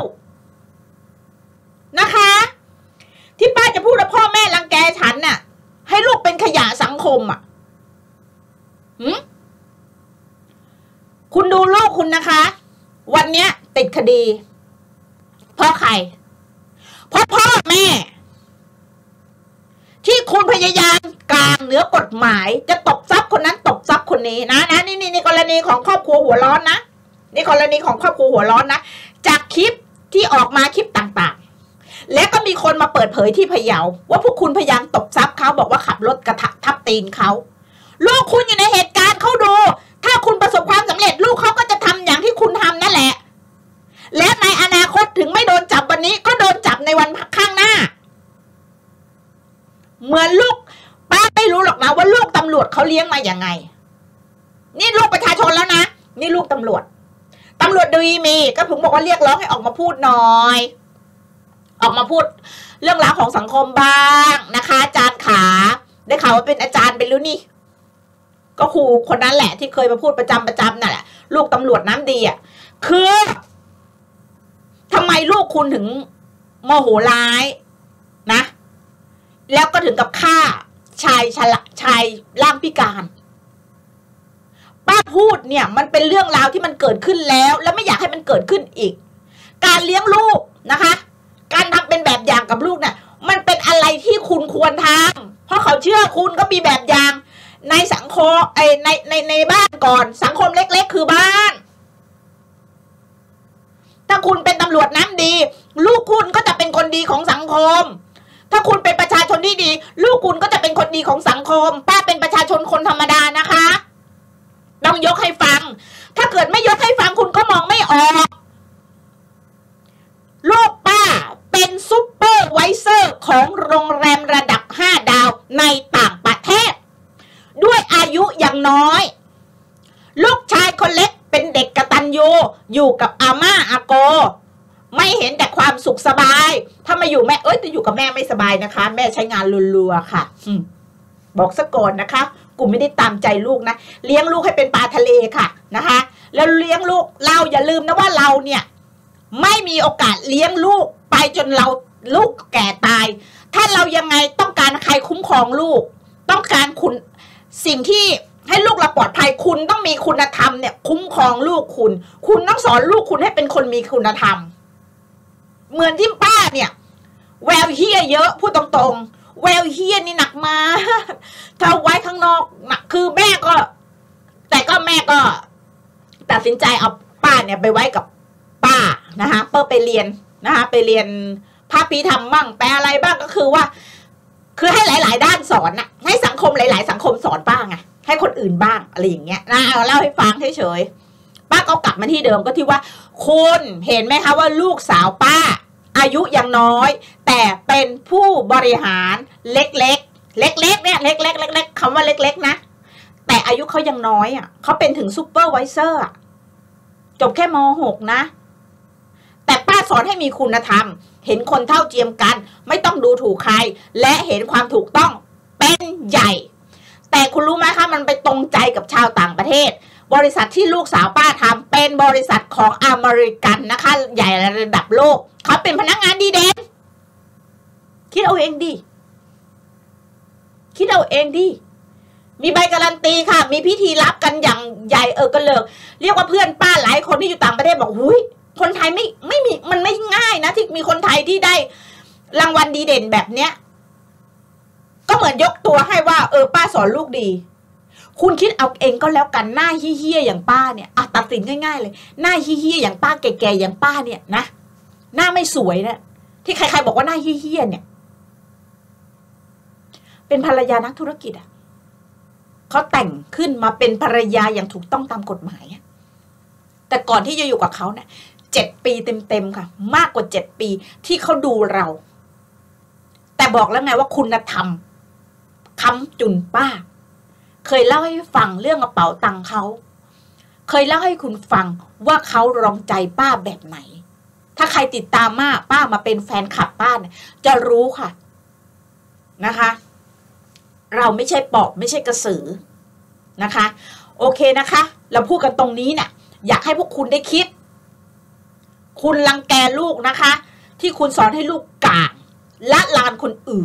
นะคะที่ป้าจะพูดว่าพ่อแม่รังแกฉันน่ะให้ลูกเป็นขยะสังคมคุณดูลูกคุณนะคะวันเนี้ยติดคดีเพราะใครเพราะพ่อแม่ที่คุณพยายามกลางเหนือกฎหมายจะตบทรัพย์คนนั้นตบทรัพย์คนนี้นะนี่กรณีของครอบครัวหัวร้อนนะนี่กรณีของครอบครัวหัวร้อนนะจากคลิปที่ออกมาคลิปต่างๆและก็มีคนมาเปิดเผยที่พะเยาว่าพวกคุณพยายามตบทรัพย์เขาบอกว่าขับรถกระทับตีนเขาลูกคุณอยู่ในเหตุการณ์เขาดูถ้าคุณประสบความสำเร็จลูกเขาก็จะทำอย่างที่คุณทำนั่นแหละและในอนาคตถึงไม่โดนจับวันนี้ก็โดนจับในวันข้างหน้าเหมือนลูกป้าไม่รู้หรอกนะว่าลูกตำรวจเขาเลี้ยงมาอย่างไงนี่ลูกประชาชนแล้วนะนี่ลูกตำรวจดีมีก็ผมบอกว่าเรียกร้องให้ออกมาพูดหน่อยออกมาพูดเรื่องราวของสังคมบ้างนะคะอาจารย์ขาได้ข่าวว่าเป็นอาจารย์ไปแล้วนี่ก็ครูคนนั้นแหละที่เคยมาพูดประจำนั่นแหละลูกตำรวจน้ำดีคือทำไมลูกคุณถึงโมโหร้ายนะแล้วก็ถึงกับฆ่าชายร่างพิการป้าพูดเนี่ยมันเป็นเรื่องราวที่มันเกิดขึ้นแล้วและไม่อยากให้มันเกิดขึ้นอีกการเลี้ยงลูกนะคะการทำเป็นแบบอย่างกับลูกเนี่ยมันเป็นอะไรที่คุณควรทำเพราะเขาเชื่อคุณก็มีแบบอย่างในสังคมในบ้านก่อนสังคมเล็กๆคือบ้านถ้าคุณเป็นตำรวจน้ำดีลูกคุณก็จะเป็นคนดีของสังคมถ้าคุณเป็นประชาชนที่ดีลูกคุณก็จะเป็นคนดีของสังคมป้าเป็นประชาชนคนธรรมดานะคะต้องยกให้ฟังถ้าเกิดไม่ยกให้ฟังคุณก็มองไม่ออกลูกป้าเป็นซุปเปอร์ไวเซอร์ของโรงแรมระดับ5 ดาวในต่างประเทศด้วยอายุอย่างน้อยลูกชายคนเล็กเป็นเด็กกตัญญูอยู่กับอาม่าอาโกไม่เห็นแต่ความสุขสบายถ้ามาอยู่แม่จะอยู่กับแม่ไม่สบายนะคะแม่ใช้งานรัวๆค่ะบอกซะก่อนนะคะกูไม่ได้ตามใจลูกนะเลี้ยงลูกให้เป็นปลาทะเลค่ะนะคะแล้วเลี้ยงลูกเราอย่าลืมนะว่าเราเนี่ยไม่มีโอกาสเลี้ยงลูกไปจนเราลูกแก่ตายถ้าเรายังไงต้องการใครคุ้มครองลูกต้องการคุณสิ่งที่ให้ลูกเราปลอดภัยคุณต้องมีคุณธรรมเนี่ยคุ้มครองลูกคุณต้องสอนลูกคุณให้เป็นคนมีคุณธรรมเหมือนที่ป้าเนี่ยแววเฮียเยอะพูดตรงๆแววเฮียนี่หนักมากถ้าไว้ข้างนอกคือแม่ก็แต่ก็แม่ก็ตัดสินใจเอาป้าเนี่ยไปไว้กับป้านะคะเพื่อไปเรียนนะคะไปเรียนพระพิธรรมบ้างแปลอะไรบ้างก็คือว่าคือให้หลายๆด้านสอนนะให้สังคมหลายๆสังคมสอนป้าไงให้คนอื่นบ้างอะไรอย่างเงี้ยนะเอาเล่าให้ฟังเฉยๆป้าก็กลับมาที่เดิมก็ที่ว่าคุณเห็นไหมคะว่าลูกสาวป้าอายุยังน้อยแต่เป็นผู้บริหารเล็กๆเล็กๆเนี่ยเล็กๆคำว่าเล็กๆนะแต่อายุเขายังน้อยอ่ะเขาเป็นถึงซูเปอร์ไวเซอร์จบแค่ม.6 นะแต่ป้าสอนให้มีคุณธรรมเห็นคนเท่าเทียมกันไม่ต้องดูถูกใครและเห็นความถูกต้องเป็นใหญ่แต่คุณรู้ไหมคะมันไปตรงใจกับชาวต่างประเทศบริษัทที่ลูกสาวป้าทำเป็นบริษัทของอเมริกันนะคะใหญ่ระดับโลกเขาเป็นพนักงานดีเด่นคิดเอาเองดิคิดเอาเองดิมีใบการันตีค่ะมีพิธีรับกันอย่างใหญ่กันเลยเรียกว่าเพื่อนป้าหลายคนที่อยู่ต่างประเทศบอกหุ้ยคนไทยไม่มีมันไม่ง่ายนะที่มีคนไทยที่ได้รางวัลดีเด่นแบบเนี้ยก็เหมือนยกตัวให้ว่าป้าสอนลูกดีคุณคิดเอาเองก็แล้วกันหน้าเหี้ยๆอย่างป้าเนี่ยตัดสินง่ายๆเลยหน้าเหี้ยๆอย่างป้าแก่ๆอย่างป้าเนี่ยนะหน้าไม่สวยนะที่ใครๆบอกว่าหน้าเหี้ยๆเนี่ยเป็นภรรยานักธุรกิจเขาแต่งขึ้นมาเป็นภรรยาอย่างถูกต้องตามกฎหมายแต่ก่อนที่จะอยู่กับเขาเนี่ย7 ปีเต็มๆค่ะมากกว่า7 ปีที่เขาดูเราแต่บอกแล้วไงว่าคุณธรรมค้ำจุนป้าเคยเล่าให้ฟังเรื่องกระเป๋าตังค์เขาเคยเล่าให้คุณฟังว่าเขารองใจป้าแบบไหนถ้าใครติดตามป้ามาเป็นแฟนคลับป้าเนี่ยจะรู้ค่ะนะคะเราไม่ใช่ปอบไม่ใช่กระสือนะคะโอเคนะคะเราพูดกันตรงนี้เนี่ยอยากให้พวกคุณได้คิดคุณรังแกลูกนะคะที่คุณสอนให้ลูกกลางละลานคนอื่น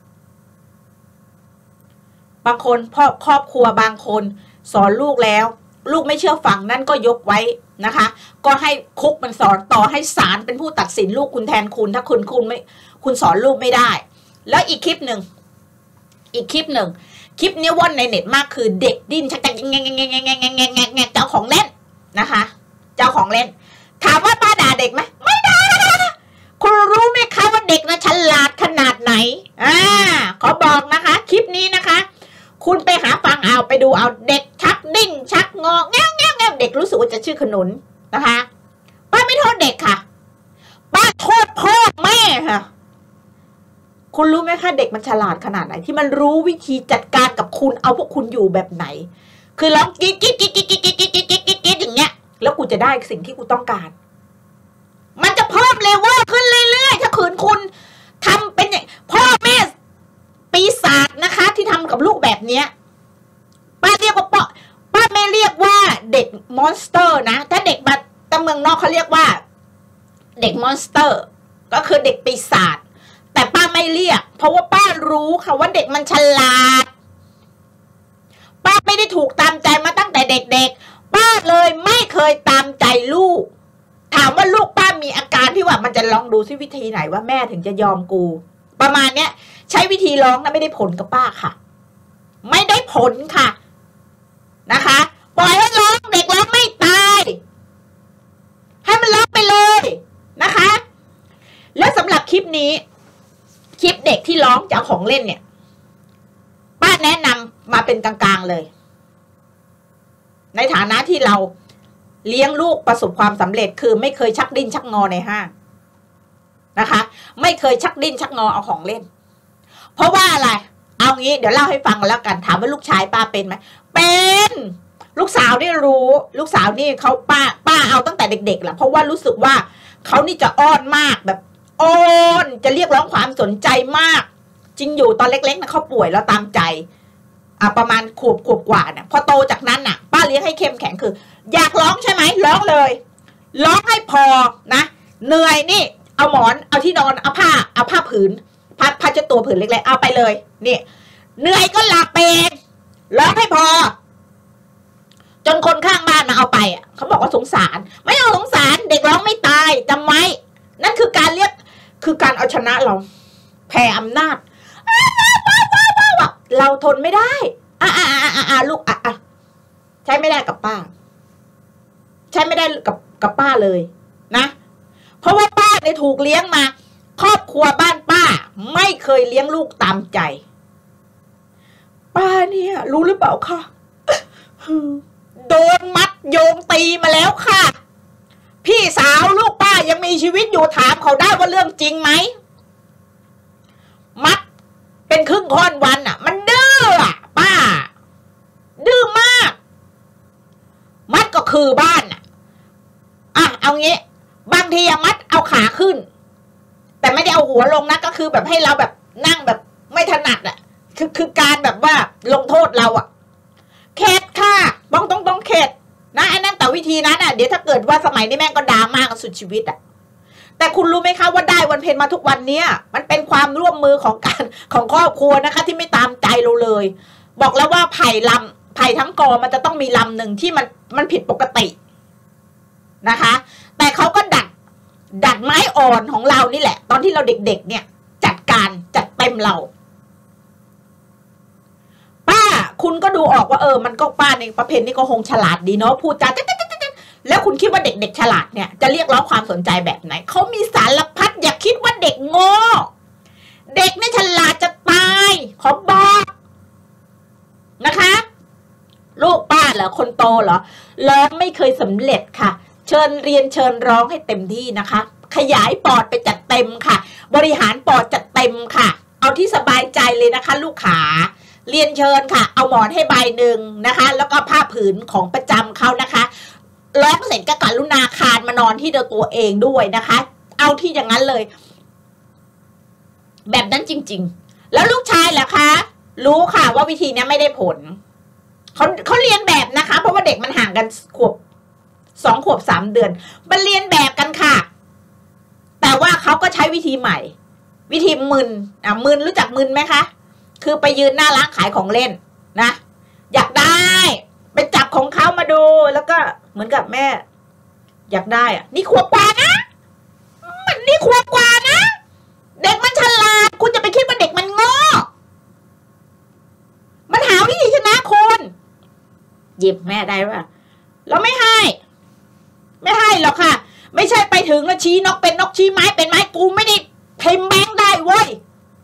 บางคนครอบครัวบางคนสอนลูกแล้วลูกไม่เชื่อฟังนั่นก็ยกไว้นะคะก็ให้คุกมันสอนต่อให้ศาลเป็นผู้ตัดสินลูกคุณแทนคุณถ้าคุณสอนลูกไม่ได้แล้วอีกคลิปหนึ่งคลิปนี้ว่อนในเน็ตมากคือเด็กดิ้นชักแงเจ้าของเล่นนะคะเจ้าของเล่นถามว่าป้าด่าเด็กไหมไม่ด่าคุณรู้ไหมคะว่าเด็กนะฉลาดขนาดไหนขอบอกนะคะคลิปนี้นะคะคุณไปหาฟังเอาไปดูเอาเด็กชักดิ้นชักงอแงเด็กรู้สึกว่าจะชื่อขนุนนะคะป้าไม่โทษเด็กค่ะป้าโทษพ่อแม่ค่ะคุณรู้ไหมคะเด็กมันฉลาดขนาดไหนที่มันรู้วิธีจัดการกับคุณเอาพวกคุณอยู่แบบไหนคือร้องกิ๊กอย่างเงี้ยแล้วกูจะได้สิ่งที่กูต้องการมันจะเพิ่มเลเวลขึ้นเรื่อยๆถ้าคืนคุณทำเป็นอย่างพ่อแม่ปีศาจนะคะที่ทำกับลูกแบบเนี้ยป้าเรียกว่าป้าไม่เรียกว่าเด็กมอนสเตอร์นะถ้าเด็กแบบแต่เมืองนอกเขาเรียกว่าเด็กมอนสเตอร์ก็คือเด็กปีศาจแต่ป้าไม่เรียกเพราะว่าป้ารู้ค่ะว่าเด็กมันฉลาดป้าไม่ได้ถูกตามใจมาตั้งแต่เด็กๆป้าเลยไม่เคยตามใจลูกถามว่าลูกป้ามีอาการที่ว่ามันจะลองดูซิวิธีไหนว่าแม่ถึงจะยอมกูประมาณเนี้ยใช้วิธีร้องนะไม่ได้ผลกับป้าค่ะไม่ได้ผลค่ะนะคะปล่อยให้ร้องเด็กร้องไม่ตายให้มันร้องไปเลยนะคะแล้วสำหรับคลิปนี้คลิปเด็กที่ร้องจากของเล่นเนี่ยป้าแนะนำมาเป็นกลางๆเลยในฐานะที่เราเลี้ยงลูกประสบความสำเร็จคือไม่เคยชักดิ้นชักงอในห้างนะคะไม่เคยชักดิ้นชักงอเอาของเล่นเพราะว่าอะไรเอางี้เดี๋ยวเล่าให้ฟังกันแล้วกันถามว่าลูกชายป้าเป็นไหมเป็นลูกสาวนี่รู้ลูกสาวนี่เขาป้าเอาตั้งแต่เด็กๆแหละเพราะว่ารู้สึกว่าเขานี่จะอ้อนมากแบบอ้อนจะเรียกร้องความสนใจมากจริงอยู่ตอนเล็กๆนะเขาป่วยแล้วตามใจประมาณขวบกว่าเนี่ยพอโตจากนั้นน่ะป้าเลี้ยงให้เข้มแข็งคืออยากร้องใช่ไหมร้องเลยร้องให้พอนะเหนื่อยนี่เอาหมอนเอาที่นอนเอาผ้าผืนผ้าเช็ดตัวผืนเล็กๆเอาไปเลยนี่เหนื่อยก็หลับเองร้องให้พอจนคนข้างบ้านมาเอาไปเขาบอกว่าสงสารไม่เอาสงสารเด็กร้องไม่ตายจำไว้นั่นคือการเรียกคือการเอาชนะเราแผ่อำนาจเราทนไม่ได้ลูกใช้ไม่ได้กับป้าใช้ไม่ได้กับป้าเลยนะเพราะว่าป้าเนี่ยถูกเลี้ยงมาครอบครัวบ้านป้าไม่เคยเลี้ยงลูกตามใจป้าเนี่ยรู้หรือเปล่าคะโดนมัดโยงตีมาแล้วค่ะพี่สาวลูกป้ายังมีชีวิตอยู่ถามเขาได้ว่าเรื่องจริงไหมมัดเป็นครึ่งค่อนวันอ่ะมันดื้ออ่ะป้าดื้อมากมัดก็คือบ้านอ่ะเอางี้บางทีมัดเอาขาขึ้นแต่ไม่ได้เอาหัวลงนะก็คือแบบให้เราแบบนั่งแบบไม่ถนัดอ่ะคือการแบบว่าลงโทษเราอ่ะเข็ดค่ะต้องเข็ดนะอันนั้นแต่วิธีนั้นอ่ะเดี๋ยวถ้าเกิดว่าสมัยนี้แม่งก็ด่ามากสุดชีวิตอ่ะแต่คุณรู้ไหมคะว่าได้วันเพ็ญมาทุกวันเนี้ยมันเป็นความร่วมมือของของครอบครัวนะคะที่ไม่ตามใจเราเลยบอกแล้วว่าไผ่ทั้งกอมันจะต้องมีลำหนึ่งที่มันผิดปกตินะคะแต่เขาก็ดัดไม้อ่อนของเรานี่แหละตอนที่เราเด็กๆเนี่ยจัดเต็มเราป้าคุณก็ดูออกว่ามันก็ป้าในประเพณีนี่ก็คงฉลาดดีเนาะพูดจาแล้วคุณคิดว่าเด็กๆฉลาดเนี่ยจะเรียกร้องความสนใจแบบไหนเขามีสารพัดอย่าคิดว่าเด็กโง่เด็กนี่ฉลาดจะตายขอบอกนะคะลูกป้าเหรอคนโตเหรอร้องไม่เคยสำเร็จค่ะเชิญเรียนเชิญร้องให้เต็มที่นะคะขยายปอดไปจัดเต็มค่ะบริหารปอดจัดเต็มค่ะเอาที่สบายใจเลยนะคะลูกขาเรียนเชิญค่ะเอาหมอนให้ใบหนึ่งนะคะแล้วก็ผ้าผืนของประจำเขานะคะร้องเสร็จก็กรุณาคานมานอนที่ตัวเองด้วยนะคะเอาที่อย่างนั้นเลยแบบนั้นจริงๆแล้วลูกชายล่ะคะรู้ค่ะว่าวิธีนี้ไม่ได้ผลเขาเรียนแบบนะคะเพราะว่าเด็กมันห่างกัน2 ขวบ 3 เดือนมันเรียนแบบกันค่ะแต่ว่าเขาก็ใช้วิธีใหม่วิธีมึนรู้จักมึนไหมคะคือไปยืนหน้าร้านขายของเล่นนะอยากได้ไปจับของเขามาดูแล้วก็เหมือนกับแม่อยากได้อ่ะนี่ขวบกว่านะนี่ขวบกว่านะเด็กมันฉลาดคุณจะไปคิดว่าเด็กมันโง่มันหาวิธีชนะคุณหยิบแม่ได้ป่ะเราไม่ให้หรอกค่ะไม่ใช่ไปถึงแล้วชี้นกเป็นนกชี้ไม้เป็นไม้กูไม่ได้พิมพ์แบงค์ได้เว้ย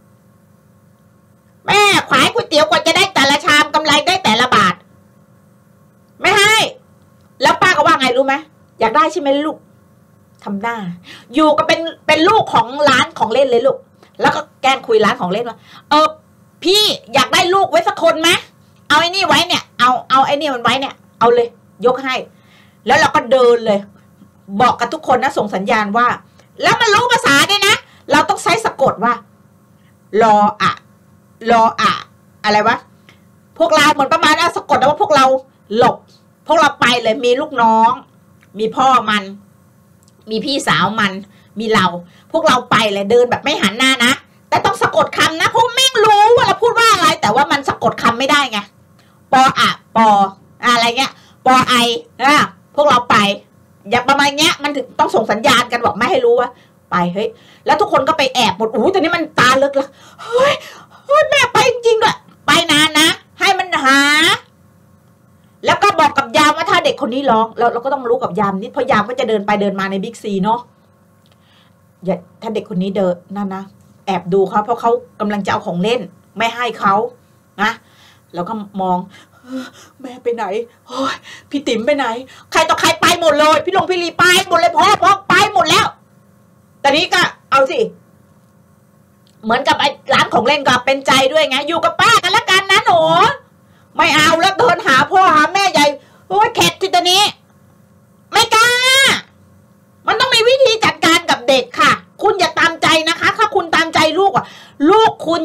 แม่ขายก๋วยเตี๋ยวกว่าจะได้แต่ละชามกำไรได้แต่ละบาทไม่ให้แล้วป้าก็ว่าไงรู้ไหมอยากได้ใช่ไหมลูกทำหน้าอยู่ก็เป็นลูกของร้านของเล่นเลยลูกแล้วก็แกล้งคุยร้านของเล่นว่าพี่อยากได้ลูกไว้สักคนไหมเอาไอ้นี่ไว้เนี่ยเอาไอ้นี่มันไว้เนี่ยเอาเลยยกให้แล้วเราก็เดินเลยบอกกับทุกคนนะส่งสัญญาณว่าแล้วมันรู้ภาษาด้วยนะเราต้องใช้สะกดว่ารออะอะไรวะพวกเราเหมือนประมาณสะกดแล้วว่าพวกเราหลบพวกเราไปเลยมีลูกน้องมีพ่อมันมีพี่สาวมันมีเราพวกเราไปเลยเดินแบบไม่หันหน้านะแต่ต้องสะกดคำนะพวกแม่งรู้ว่าเราพูดว่าอะไรแต่ว่ามันสะกดคำไม่ได้ไงปออะไรเงี้ยปอไอพวกเราไปอย่างประมาณเงี้ยมันถึงต้องส่งสัญญาณกันบอกไม่ให้รู้ว่าไปเฮ้ยแล้วทุกคนก็ไปแอบหมดตอนนี้มันตาลึกแล้วเฮ้ยแม่ไปจริงๆด้วยไปนานนะให้มันหาแล้วก็บอกกับยามว่าถ้าเด็กคนนี้ร้องเราก็ต้องรู้กับยามนิดเพราะยามก็จะเดินไปเดินมาในบิ๊กซีเนาะอย่าถ้าเด็กคนนี้เดินนั่นนะแอบดูเขาเพราะเขากำลังจะเอาของเล่นไม่ให้เขานะแล้วก็มองแม่ไปไหนโอ้ยพี่ติ๋มไปไหนใครต่อใครไปหมดเลยพี่ลีไปหมดเลยพ่อไปหมดแล้วแต่นี้ก็เอาสิเหมือนกับไอ้ร้านของเล่นก็เป็นใจด้วยไงอยู่กับป้ากันแล้วกันนะหนูไม่เอาแล้วเดินหาพ่อหาแม่ใหญ่โอ้ยเข็ดทีตอนนี้ไม่กล้ามันต้องมีวิธีจัดการกับเด็กค่ะคุณอย่าตามใจนะคะถ้าคุณตามใจลูกลูกคุณ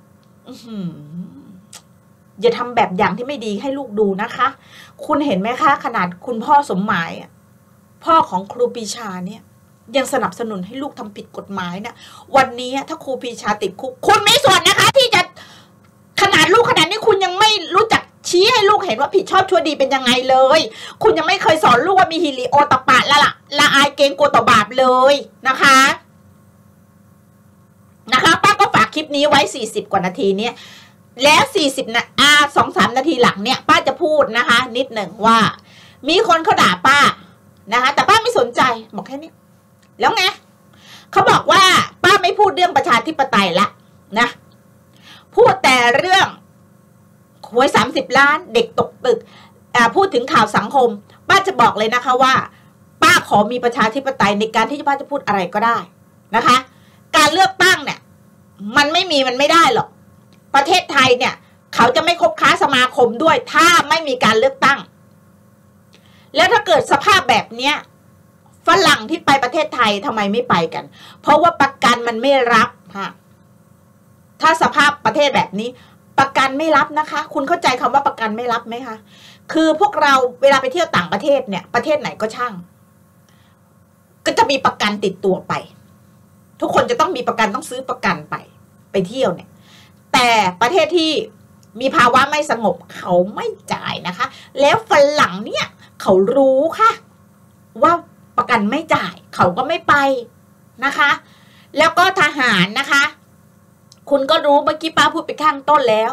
อย่าทำแบบอย่างที่ไม่ดีให้ลูกดูนะคะคุณเห็นไหมคะขนาดคุณพ่อสมหมายพ่อของครูปรีชาเนี่ยยังสนับสนุนให้ลูกทำผิดกฎหมายนะวันนี้ถ้าครูปรีชาติดคุกคุณมีส่วนนะคะที่จะขนาดลูกขนาดนี้คุณยังไม่รู้จักชี้ให้ลูกเห็นว่าผิดชอบชั่วดีเป็นยังไงเลยคุณยังไม่เคยสอนลูกว่ามีฮิริโอตปะละอายเกรงกลัวต่อบาปเลยนะคะป้าก็ฝากคลิปนี้ไว้40 กว่านาทีเนี่ยแล้ว2-3 นาทีหลังเนี่ยป้าจะพูดนะคะนิดหนึ่งว่ามีคนเขาด่าป้านะคะแต่ป้าไม่สนใจบอกแค่นี้แล้วไงเขาบอกว่าป้าไม่พูดเรื่องประชาธิปไตยละนะพูดแต่เรื่องหวย30 ล้านเด็กตกตึกพูดถึงข่าวสังคมป้าจะบอกเลยนะคะว่าป้าขอมีประชาธิปไตยในการที่ป้าจะพูดอะไรก็ได้นะคะการเลือกตั้งเนี่ยมันไม่ได้หรอกประเทศไทยเนี่ยเขาจะไม่คบค้าสมาคมด้วยถ้าไม่มีการเลือกตั้งแล้วถ้าเกิดสภาพแบบเนี้ยฝรั่งที่ไปประเทศไทยทำไมไม่ไปกันเพราะว่าประกันมันไม่รับค่ะถ้าสภาพประเทศแบบนี้ประกันไม่รับนะคะคุณเข้าใจคำว่าประกันไม่รับไหมคะคือพวกเราเวลาไปเที่ยวต่างประเทศเนี่ยประเทศไหนก็ช่างก็จะมีประกันติดตัวไปทุกคนจะต้องมีประกันต้องซื้อประกันไปเที่ยวเนี่ยแต่ประเทศที่มีภาวะไม่สงบเขาไม่จ่ายนะคะแล้วฝรั่งเนี่ยเขารู้ค่ะว่าประกันไม่จ่ายเขาก็ไม่ไปนะคะแล้วก็ทหารนะคะคุณก็รู้เมื่อกี้ป้าพูดไปข้างต้นแล้ว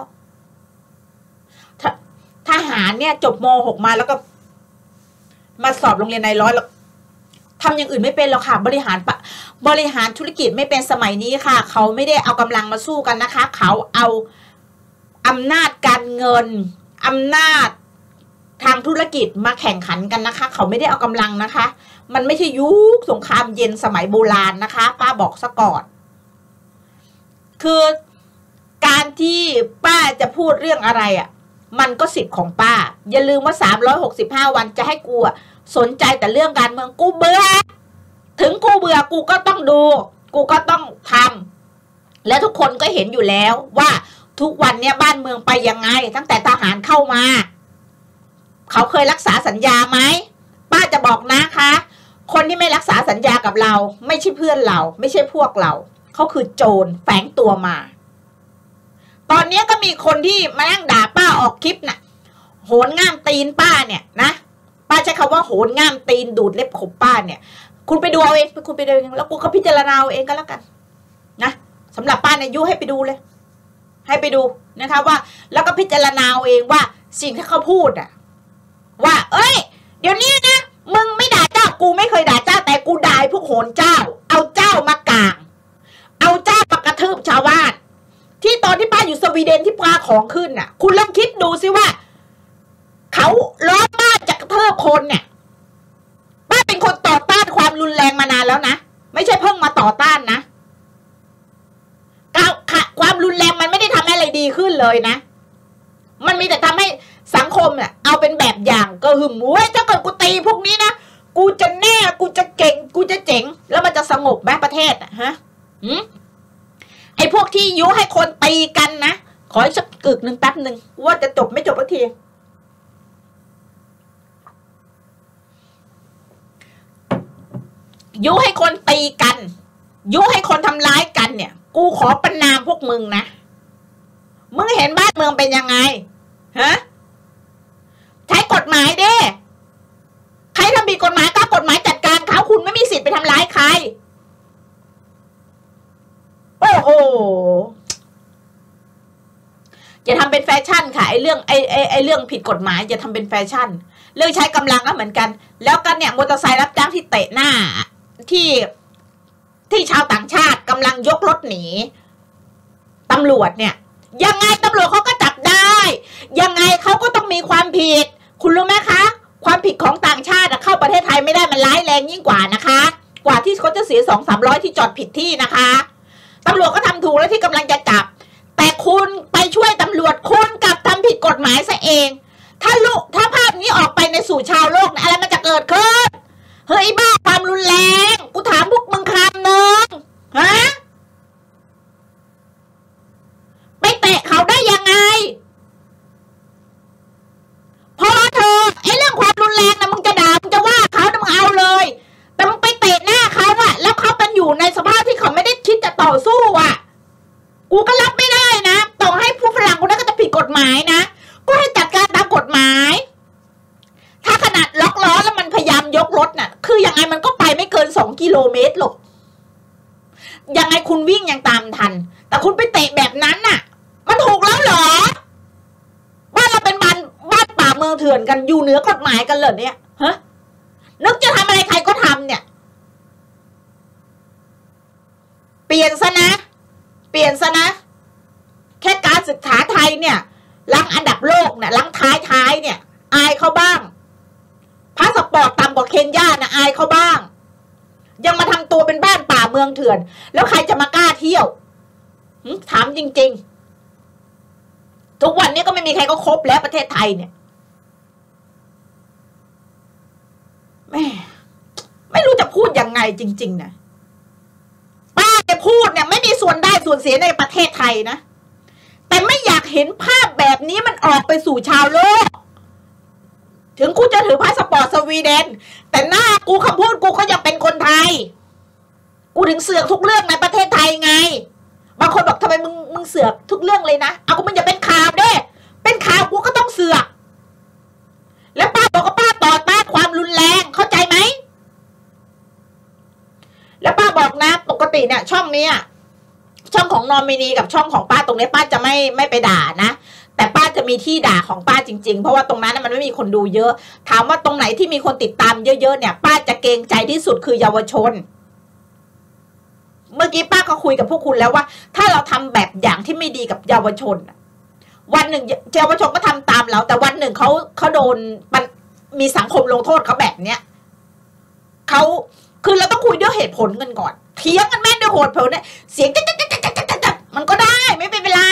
ทหารเนี่ยจบม.6 มาแล้วก็มาสอบโรงเรียนนายร้อยแล้วทำอย่างอื่นไม่เป็นหรอกค่ะบริหารธุรกิจไม่เป็นสมัยนี้ค่ะเขาไม่ได้เอากำลังมาสู้กันนะคะเขาเอาอำนาจการเงินอำนาจทางธุรกิจมาแข่งขันกันนะคะเขาไม่ได้เอากำลังนะคะมันไม่ใช่ยุคสงครามเย็นสมัยโบราณนะคะป้าบอกซะก่อนคือการที่ป้าจะพูดเรื่องอะไรอ่ะมันก็สิทธิ์ของป้าอย่าลืมว่า365 วันจะให้กูสนใจแต่เรื่องการเมืองกูเบื่อถึงกูเบื่อกูก็ต้องดูกูก็ต้องทำและทุกคนก็เห็นอยู่แล้วว่าทุกวันเนี้ยบ้านเมืองไปยังไงตั้งแต่ทหารเข้ามาเขาเคยรักษาสัญญาไหมป้าจะบอกนะคะคนที่ไม่รักษาสัญญากับเราไม่ใช่เพื่อนเราไม่ใช่พวกเราเขาคือโจรแฝงตัวมาตอนนี้ก็มีคนที่มานั่งด่าป้าออกคลิปน่ะโหนง่ามตีนป้าเนี่ยนะป้าใช้คำว่าโหนง่ามตีนดูดเล็บขบป้าเนี่ยคุณไปดูเอาเองคุณไปดูเองแล้วกูก็พิจารณาเอาเองก็แล้วกันนะสำหรับป้าเนี่ยยุให้ไปดูเลยให้ไปดูนะคะว่าแล้วก็พิจารณาเอาเองว่าสิ่งที่เขาพูดอ่ะว่าเอ้ยเดี๋ยวนี้นะมึงไม่ด่าเจ้ากูไม่เคยด่าเจ้าแต่กูด่าพวกโหนเจ้าเอาเจ้ามากางเอาเจ้ามากระทืบชาวบ้านที่ตอนที่ป้าอยู่สวีเดนที่ป้าของขึ้นน่ะคุณลองคิดดูสิว่าเขาล้อมบ้านจะกระทืบคนเนี่ยป้าเป็นคนต่อต้านความรุนแรงมานานแล้วนะไม่ใช่เพิ่งมาต่อต้านนะความรุนแรงมันไม่ได้ทำให้อะไรดีขึ้นเลยนะมันมีแต่ทำให้สังคมเนี่ยเอาเป็นแบบอย่างก็หึมเว้ยถ้าเกิดกูตีพวกนี้นะกูจะแน่กูจะเก่งกูจะเจ๋งแล้วมันจะสงบไหมประเทศอ่ะฮะไอ้พวกที่ยุให้คนตีกันนะขออีกสักกึกหนึ่งแป๊บหนึ่งว่าจะจบไม่จบสักทียุให้คนตีกันยุให้คนทำร้ายกันเนี่ยกูขอประณามพวกมึงนะมึงเห็นบ้านเมืองเป็นยังไงฮะใช้กฎหมายเด้ใครทำผิดกฎหมายก็กฎหมายจัดการเขาคุณไม่มีสิทธิ์ไปทำร้ายใครโอ้โหอย่าทำเป็นแฟชั่นค่ะไอ้เรื่องผิดกฎหมายอย่าทำเป็นแฟชั่นเรื่องใช้กำลังก็เหมือนกันแล้วกันเนี่ยมอเตอร์ไซค์รับจ้างที่เตะหน้าที่ชาวต่างชาติกำลังยกรถหนีตำรวจเนี่ยยังไงตำรวจเขาก็จับได้ยังไงเขาก็ต้องมีความผิดคุณรู้ไหมคะความผิดของต่างชาติเข้าประเทศไทยไม่ได้มันร้ายแรงยิ่งกว่านะคะกว่าที่เขาจะเสีย200-300ที่จอดผิดที่นะคะตำรวจก็ทำถูกแล้วที่กำลังจะจับแต่คุณไปช่วยตำรวจคุณกลับทำผิดกฎหมายซะเองถ้าภาพนี้ออกไปในสู่ชาวโลกนะอะไรมันจะเกิดขึ้นเฮ้ยบ้าความรุนแรงกูถามพวกมึงคำนึงฮะไปเตะเขาได้ยังไงพอเธอไอ้เรื่องความรุนแรงนะมึงจะด่ามึงจะว่าเขามึงเอาเลยแต่มึงไปเตะหน้าเขาอะแล้วเขาเป็นอยู่ในสภาพที่เขาไม่ได้คิดจะต่อสู้อะกูก็รับไม่ได้นะต่อให้ผู้ฝรั่งคนนั้นก็จะผิดกฎหมายนะก็ให้จัดการตามกฎหมายถ้าขนาดล็อกล้อแล้วมันพยายามยกรถน่ะคือยังไงมันก็ไปไม่เกิน2 กิโลเมตรหรอกยังไงคุณวิ่งยังตามทันแต่คุณไปเตะแบบนั้นน่ะมันถูกแล้วเหรอบ้านเราเป็นบ้านป่าเมืองเถื่อนกันอยู่เหนือกฎหมายกันเหรอเนี่ยฮะนึกจะทำอะไรใครก็ทำเนี่ยเปลี่ยนซะนะแค่การศึกษาไทยเนี่ยลังอันดับโลกเนี่ยลังท้ายเนี่ยอายเขาบ้างพาสปอร์ตต่ำกว่าเคนยานะอายเขาบ้างยังมาทำตัวเป็นบ้านป่าเมืองเถื่อนแล้วใครจะมากล้าเที่ยวถามจริงๆทุกวันนี้ก็ไม่มีใครก็ครบแล้วประเทศไทยเนี่ยแม่ไม่รู้จะพูดยังไงจริงๆนะป้าจะพูดเนี่ยไม่มีส่วนได้ส่วนเสียในประเทศไทยนะแต่ไม่อยากเห็นภาพแบบนี้มันออกไปสู่ชาวโลกถึงกูจะถือพาสปอร์ตสวีเดนแต่หน้ากูคำพูดกูก็ยังเป็นคนไทยกูถึงเสือกทุกเรื่องในประเทศไทยไงบางคนบอกทำไมมึงเสือกทุกเรื่องเลยนะเอากูมันอย่าเป็นข่าวเด้เป็นข่าวกูก็ต้องเสือกแล้วป้าบอกว่าป้าต่อต้านความรุนแรงเข้าใจไหมแล้วป้าบอกนะปกติเนี่ยช่องนี้ช่องของนอมินีกับช่องของป้าตรงนี้ป้าจะไม่ไปด่านะแต่ป้าจะมีที่ด่าของป้าจริงๆเพราะว่าตรงนั้นมันไม่มีคนดูเยอะถามว่าตรงไหนที่มีคนติดตามเยอะๆเนี่ยป้าจะเกรงใจที่สุดคือเยาวชนเมื่อกี้ป้าก็คุยกับพวกคุณแล้วว่าถ้าเราทำแบบอย่างที่ไม่ดีกับเยาวชนวันหนึ่งเยาวชนก็ทำตามเราแต่วันหนึ่งเขาโดนมันมีสังคมลงโทษเขาแบบเนี้ยเขาคือเราต้องคุยด้วยเหตุผลกันก่อนเถียงกันแม่นด้วยเหตุผลเนี่ยเสียงจัดมันก็ได้ไม่เป็นไร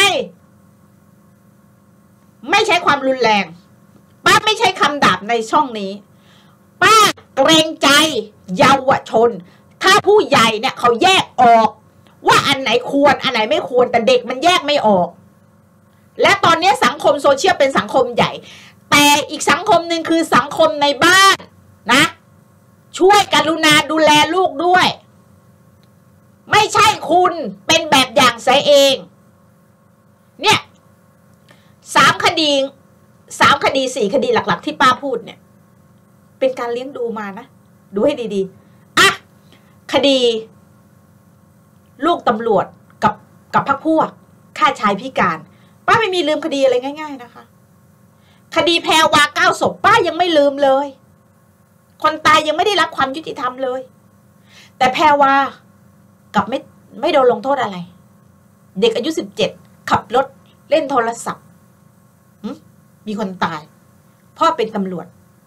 ไม่ใช้ความรุนแรงป้าไม่ใช้คำด่าในช่องนี้ป้าเกรงใจเยาวชนถ้าผู้ใหญ่เนี่ยเขาแยกออกว่าอันไหนควรอันไหนไม่ควรแต่เด็กมันแยกไม่ออกและตอนนี้สังคมโซเชียลเป็นสังคมใหญ่แต่อีกสังคมหนึ่งคือสังคมในบ้านนะช่วยกรุณาดูแลลูกด้วยไม่ใช่คุณเป็นแบบอย่างเสียเองเนี่ย3 คดี4 คดีหลักๆที่ป้าพูดเนี่ยเป็นการเลี้ยงดูมานะดูให้ดีๆอ่ะคดีลูกตำรวจกับพรรคพวกฆ่าชายพิการป้าไม่มีลืมคดีอะไรง่ายๆนะคะคดีแพรวา9 ศพป้ายังไม่ลืมเลยคนตายยังไม่ได้รับความยุติธรรมเลยแต่แพรวากับไม่โดนลงโทษอะไรเด็กอายุ17ขับรถเล่นโทรศัพท์มีคนตายพ่อเป็นตำรวจ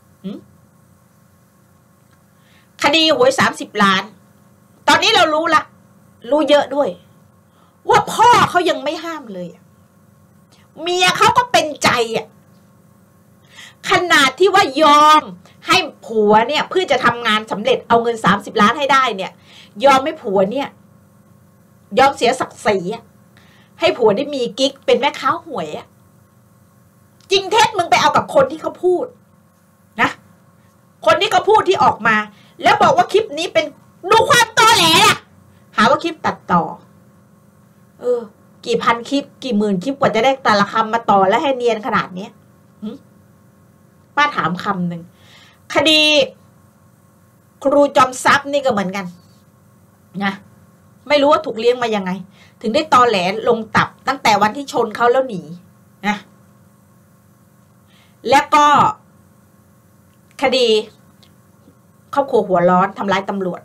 คดีหวย30 ล้านตอนนี้เรารู้เยอะด้วยว่าพ่อเขายังไม่ห้ามเลยเมียเขาก็เป็นใจขนาดที่ว่ายอมให้ผัวเนี่ยเพื่อจะทำงานสำเร็จเอาเงิน30 ล้านให้ได้เนี่ยยอมให้ผัวเนี่ยยอมเสียศักดิ์ศรีให้ผัวได้มีกิ๊กเป็นแม่ค้าหวยจริงเท็จมึงไปเอากับคนที่เขาพูดนะคนที่เขาพูดที่ออกมาแล้วบอกว่าคลิปนี้เป็นดูความตอแหลหาว่าคลิปตัดต่อกี่พันคลิปกี่หมื่นคลิปกว่าจะได้แต่ละคำมาต่อและให้เนียนขนาดนี้ป้าถามคำหนึ่งคดีครูจอมทรัพย์นี่ก็เหมือนกันนะไม่รู้ว่าถูกเลี้ยงมายังไงถึงได้ตอแหลลงตับตั้งแต่วันที่ชนเขาแล้วหนีนะแล้วก็คดีครอบครัวหัวร้อนทำร้ายตำรวจ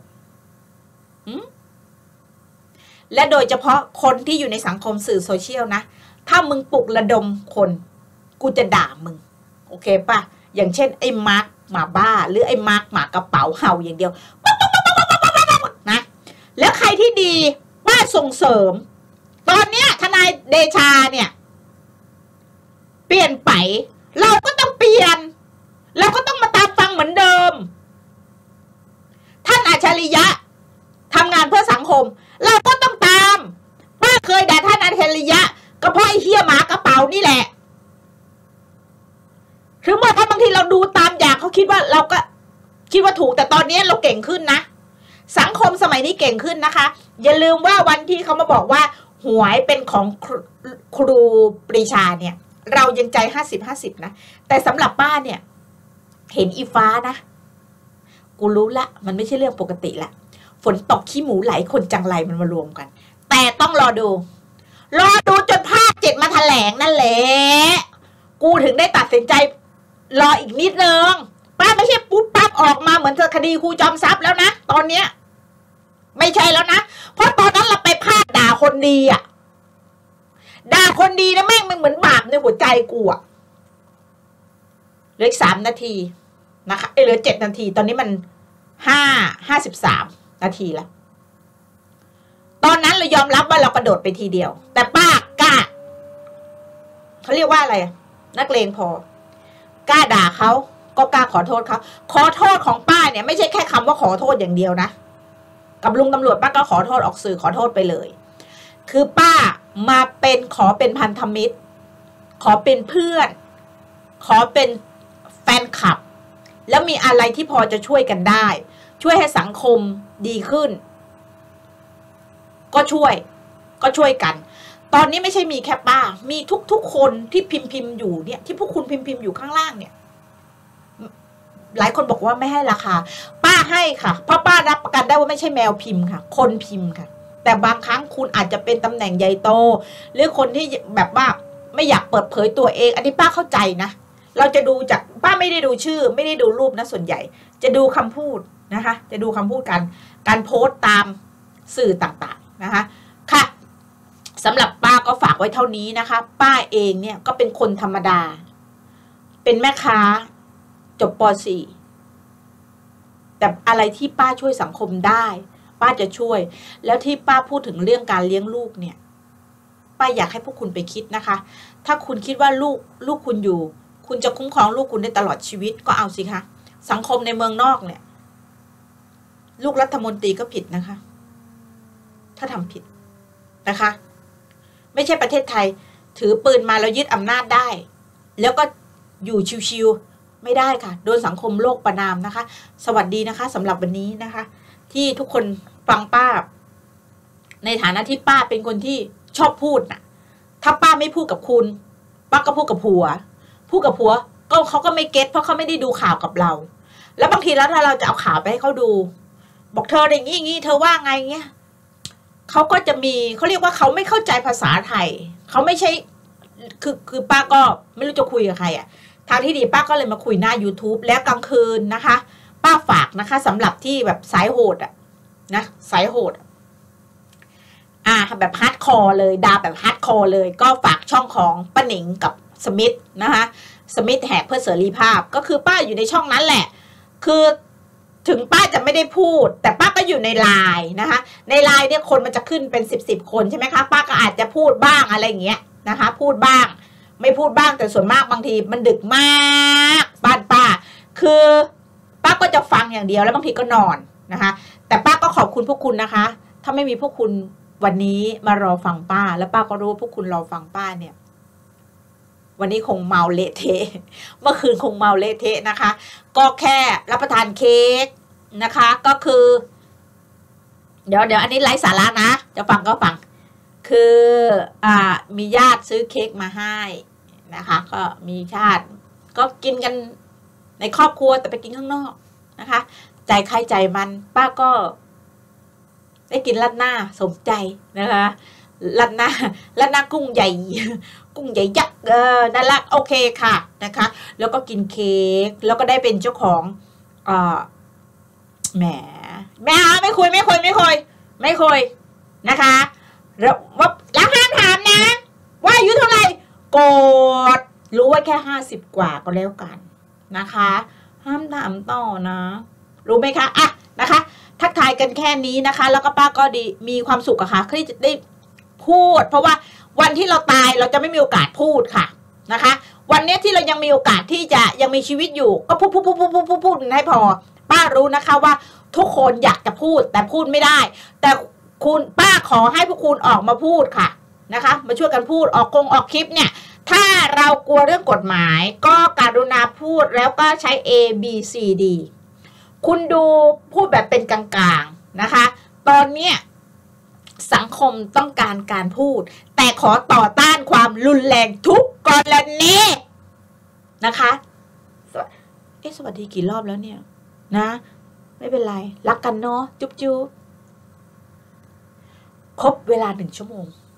และโดยเฉพาะคนที่อยู่ในสังคมสื่อโซเชียลนะถ้ามึงปลุกระดมคนกูจะด่ามึงโอเคป่ะอย่างเช่นไอ้มาร์คหมาบ้าหรือไอ้มาร์คหมากระเป๋าเห่าอย่างเดียวนะแล้วใครที่ดีป้าส่งเสริมตอนเนี้ยทนายเดชาเนี่ยเปลี่ยนไปเราก็ต้องเปลี่ยนเราก็ต้องมาตามฟังเหมือนเดิมท่านอัจฉริยะทำงานเพื่อสังคมเราก็ต้องตามป้าเคยด่าท่านอัจฉริยะก็เพราะไอ้เหี้ยหมากระเป๋านี่แหละถึงบอกว่าบางทีเราดูตามอย่างเขาคิดว่าเราก็คิดว่าถูกแต่ตอนนี้เราเก่งขึ้นนะสังคมสมัยนี้เก่งขึ้นนะคะอย่าลืมว่าวันที่เขามาบอกว่าหวยเป็นของครูปรีชาเนี่ยเรายังใจ50-50นะแต่สำหรับป้าเนี่ยเห็นอีฟ้านะกูรู้ละมันไม่ใช่เรื่องปกติละฝนตกขี้หมูไหลคนจังไรมันมารวมกันแต่ต้องรอดูจนภาค7มาแถลงนั่นแหละกูถึงได้ตัดสินใจรออีกนิดนึงป้าไม่ใช่ปุ๊บปั๊บออกมาเหมือนคดีครูจอมทรัพย์แล้วนะตอนเนี้ยไม่ใช่แล้วนะเพราะตอนนั้นเราไปพาดด่าคนดีอะด่าคนดีนะแม่งมันเหมือนบาปในหัวใจกูอะเหลือ3 นาทีนะคะเหลือ7 นาทีตอนนี้มัน53 นาทีแล้วตอนนั้นเรายอมรับว่าเรากระโดดไปทีเดียวแต่ป้ากล้าเขาเรียกว่าอะไรนักเลงพอกล้าด่าเขาก็กล้าขอโทษเขาขอโทษของป้าเนี่ยไม่ใช่แค่คำว่าขอโทษอย่างเดียวนะกับลุงตำรวจป้าก็ขอโทษออกสื่อขอโทษไปเลยคือป้ามาเป็นขอเป็นพันธมิตรขอเป็นเพื่อนขอเป็นแฟนคลับแล้วมีอะไรที่พอจะช่วยกันได้ช่วยให้สังคมดีขึ้นก็ช่วยกันตอนนี้ไม่ใช่มีแค่ป้ามีทุกคนที่พิมพ์อยู่เนี่ยที่พวกคุณพิมพ์อยู่ข้างล่างเนี่ยหลายคนบอกว่าไม่ให้ราคาป้าให้ค่ะเพราะป้ารับประกันได้ว่าไม่ใช่แมวพิมพ์ค่ะคนพิมพ์ค่ะแต่บางครั้งคุณอาจจะเป็นตำแหน่งใหญ่โตหรือคนที่แบบว่าไม่อยากเปิดเผยตัวเองอันนี้ป้าเข้าใจนะเราจะดูจากป้าไม่ได้ดูชื่อไม่ได้ดูรูปนะส่วนใหญ่จะดูคำพูดนะคะจะดูคำพูดการโพสต์ตามสื่อต่างๆนะคะค่ะสำหรับป้าก็ฝากไว้เท่านี้นะคะป้าเองเนี่ยก็เป็นคนธรรมดาเป็นแม่ค้าจบป.4 แต่อะไรที่ป้าช่วยสังคมได้ป้าจะช่วยแล้วที่ป้าพูดถึงเรื่องการเลี้ยงลูกเนี่ยป้าอยากให้พวกคุณไปคิดนะคะถ้าคุณคิดว่าลูกคุณอยู่คุณจะคุ้มครองลูกคุณได้ตลอดชีวิตก็เอาสิคะสังคมในเมืองนอกเนี่ยลูกรัฐมนตรีก็ผิดนะคะถ้าทำผิดนะคะไม่ใช่ประเทศไทยถือปืนมาแล้วยึดอำนาจได้แล้วก็อยู่ชิวๆไม่ได้ค่ะโดนสังคมโลกประณามนะคะสวัสดีนะคะสำหรับวันนี้นะคะที่ทุกคนฟังป้าในฐานะที่ป้าเป็นคนที่ชอบพูดน่ะถ้าป้าไม่พูดกับคุณป้าก็พูดกับผัวก็เขาก็ไม่เก็ตเพราะเขาไม่ได้ดูข่าวกับเราแล้วบางทีแล้วถ้าเราจะเอาข่าวไปให้เขาดูบอกเธออย่างนี้เธอว่าไงเงี้ยเขาก็จะมีเขาเรียกว่าเขาไม่เข้าใจภาษาไทยเขาไม่ใช่คือป้าก็ไม่รู้จะคุยกับใครอ่ะทางที่ดีป้าก็เลยมาคุยหน้า YouTube แล้วกลางคืนนะคะป้าฝากนะคะสำหรับที่แบบสายโหดอ่ะนะสายโหดแบบฮาร์ดคอร์เลยด่าแบบฮาร์ดคอร์เลยก็ฝากช่องของป้าหนิงกับสมิธนะคะสมิธแหกเพื่อเสรีภาพก็คือป้าอยู่ในช่องนั้นแหละคือถึงป้าจะไม่ได้พูดแต่ป้าก็อยู่ในไลน์นะคะในไลน์เนี่ยคนมันจะขึ้นเป็น10 คนใช่ไหมคะป้าก็อาจจะพูดบ้างอะไรอย่างเงี้ยนะคะพูดบ้างไม่พูดบ้างแต่ส่วนมากบางทีมันดึกมากบ้านป้าคือป้าก็จะฟังอย่างเดียวแล้วบางทีก็นอนนะคะแต่ป้าก็ขอบคุณพวกคุณนะคะถ้าไม่มีพวกคุณวันนี้มารอฟังป้าแล้วป้าก็รู้ว่าพวกคุณรอฟังป้าเนี่ยวันนี้คงเมาเละเทะเมื่อคืนคงเมาเละเทะนะคะก็แค่รับประทานเค้กนะคะก็คือเดี๋ยวอันนี้ไร้สาระนะจะฟังก็ฟังคือมีญาติซื้อเค้กมาให้นะคะก็มีญาติก็กินกันในครอบครัวแต่ไปกินข้างนอกนะคะใจใครใจมันป้าก็ได้กินราดหน้าสมใจนะคะราดหน้ากุ้งใหญ่ยักษ์น่ารักโอเคค่ะนะคะแล้วก็กินเค้กแล้วก็ได้เป็นเจ้าของแหมไม่คุยนะคะแล้วว่าแล้วห้ามถามนะว่าอายุเท่าไหร่โกรธรู้ว่าแค่50 กว่าก็แล้วกันนะคะห้ามถามต่อนะรู้ไหมคะอ่ะนะคะทักทายกันแค่นี้นะคะแล้วก็ป้าก็ดีมีความสุขอะค่ะที่จะได้พูดเพราะว่าวันที่เราตายเราจะไม่มีโอกาสพูดค่ะนะคะวันนี้ที่เรายังมีโอกาสที่จะยังมีชีวิตอยู่ก็พูดให้พอป้ารู้นะคะว่าทุกคนอยากจะพูดแต่พูดไม่ได้แต่คุณป้าขอให้พวกคุณออกมาพูดค่ะนะคะมาช่วยกันพูดออกคลิปเนี่ยถ้าเรากลัวเรื่องกฎหมายก็กรุณาพูดแล้วก็ใช้ A B C D คุณดูพูดแบบเป็นกลางๆนะคะตอนเนี้ยสังคมต้องการพูดแต่ขอต่อต้านความรุนแรงทุกกรณีนะคะสวัสดีกี่รอบแล้วเนี่ยนะไม่เป็นไรรักกันเนาะจุ๊บครบเวลา1 ชั่วโมง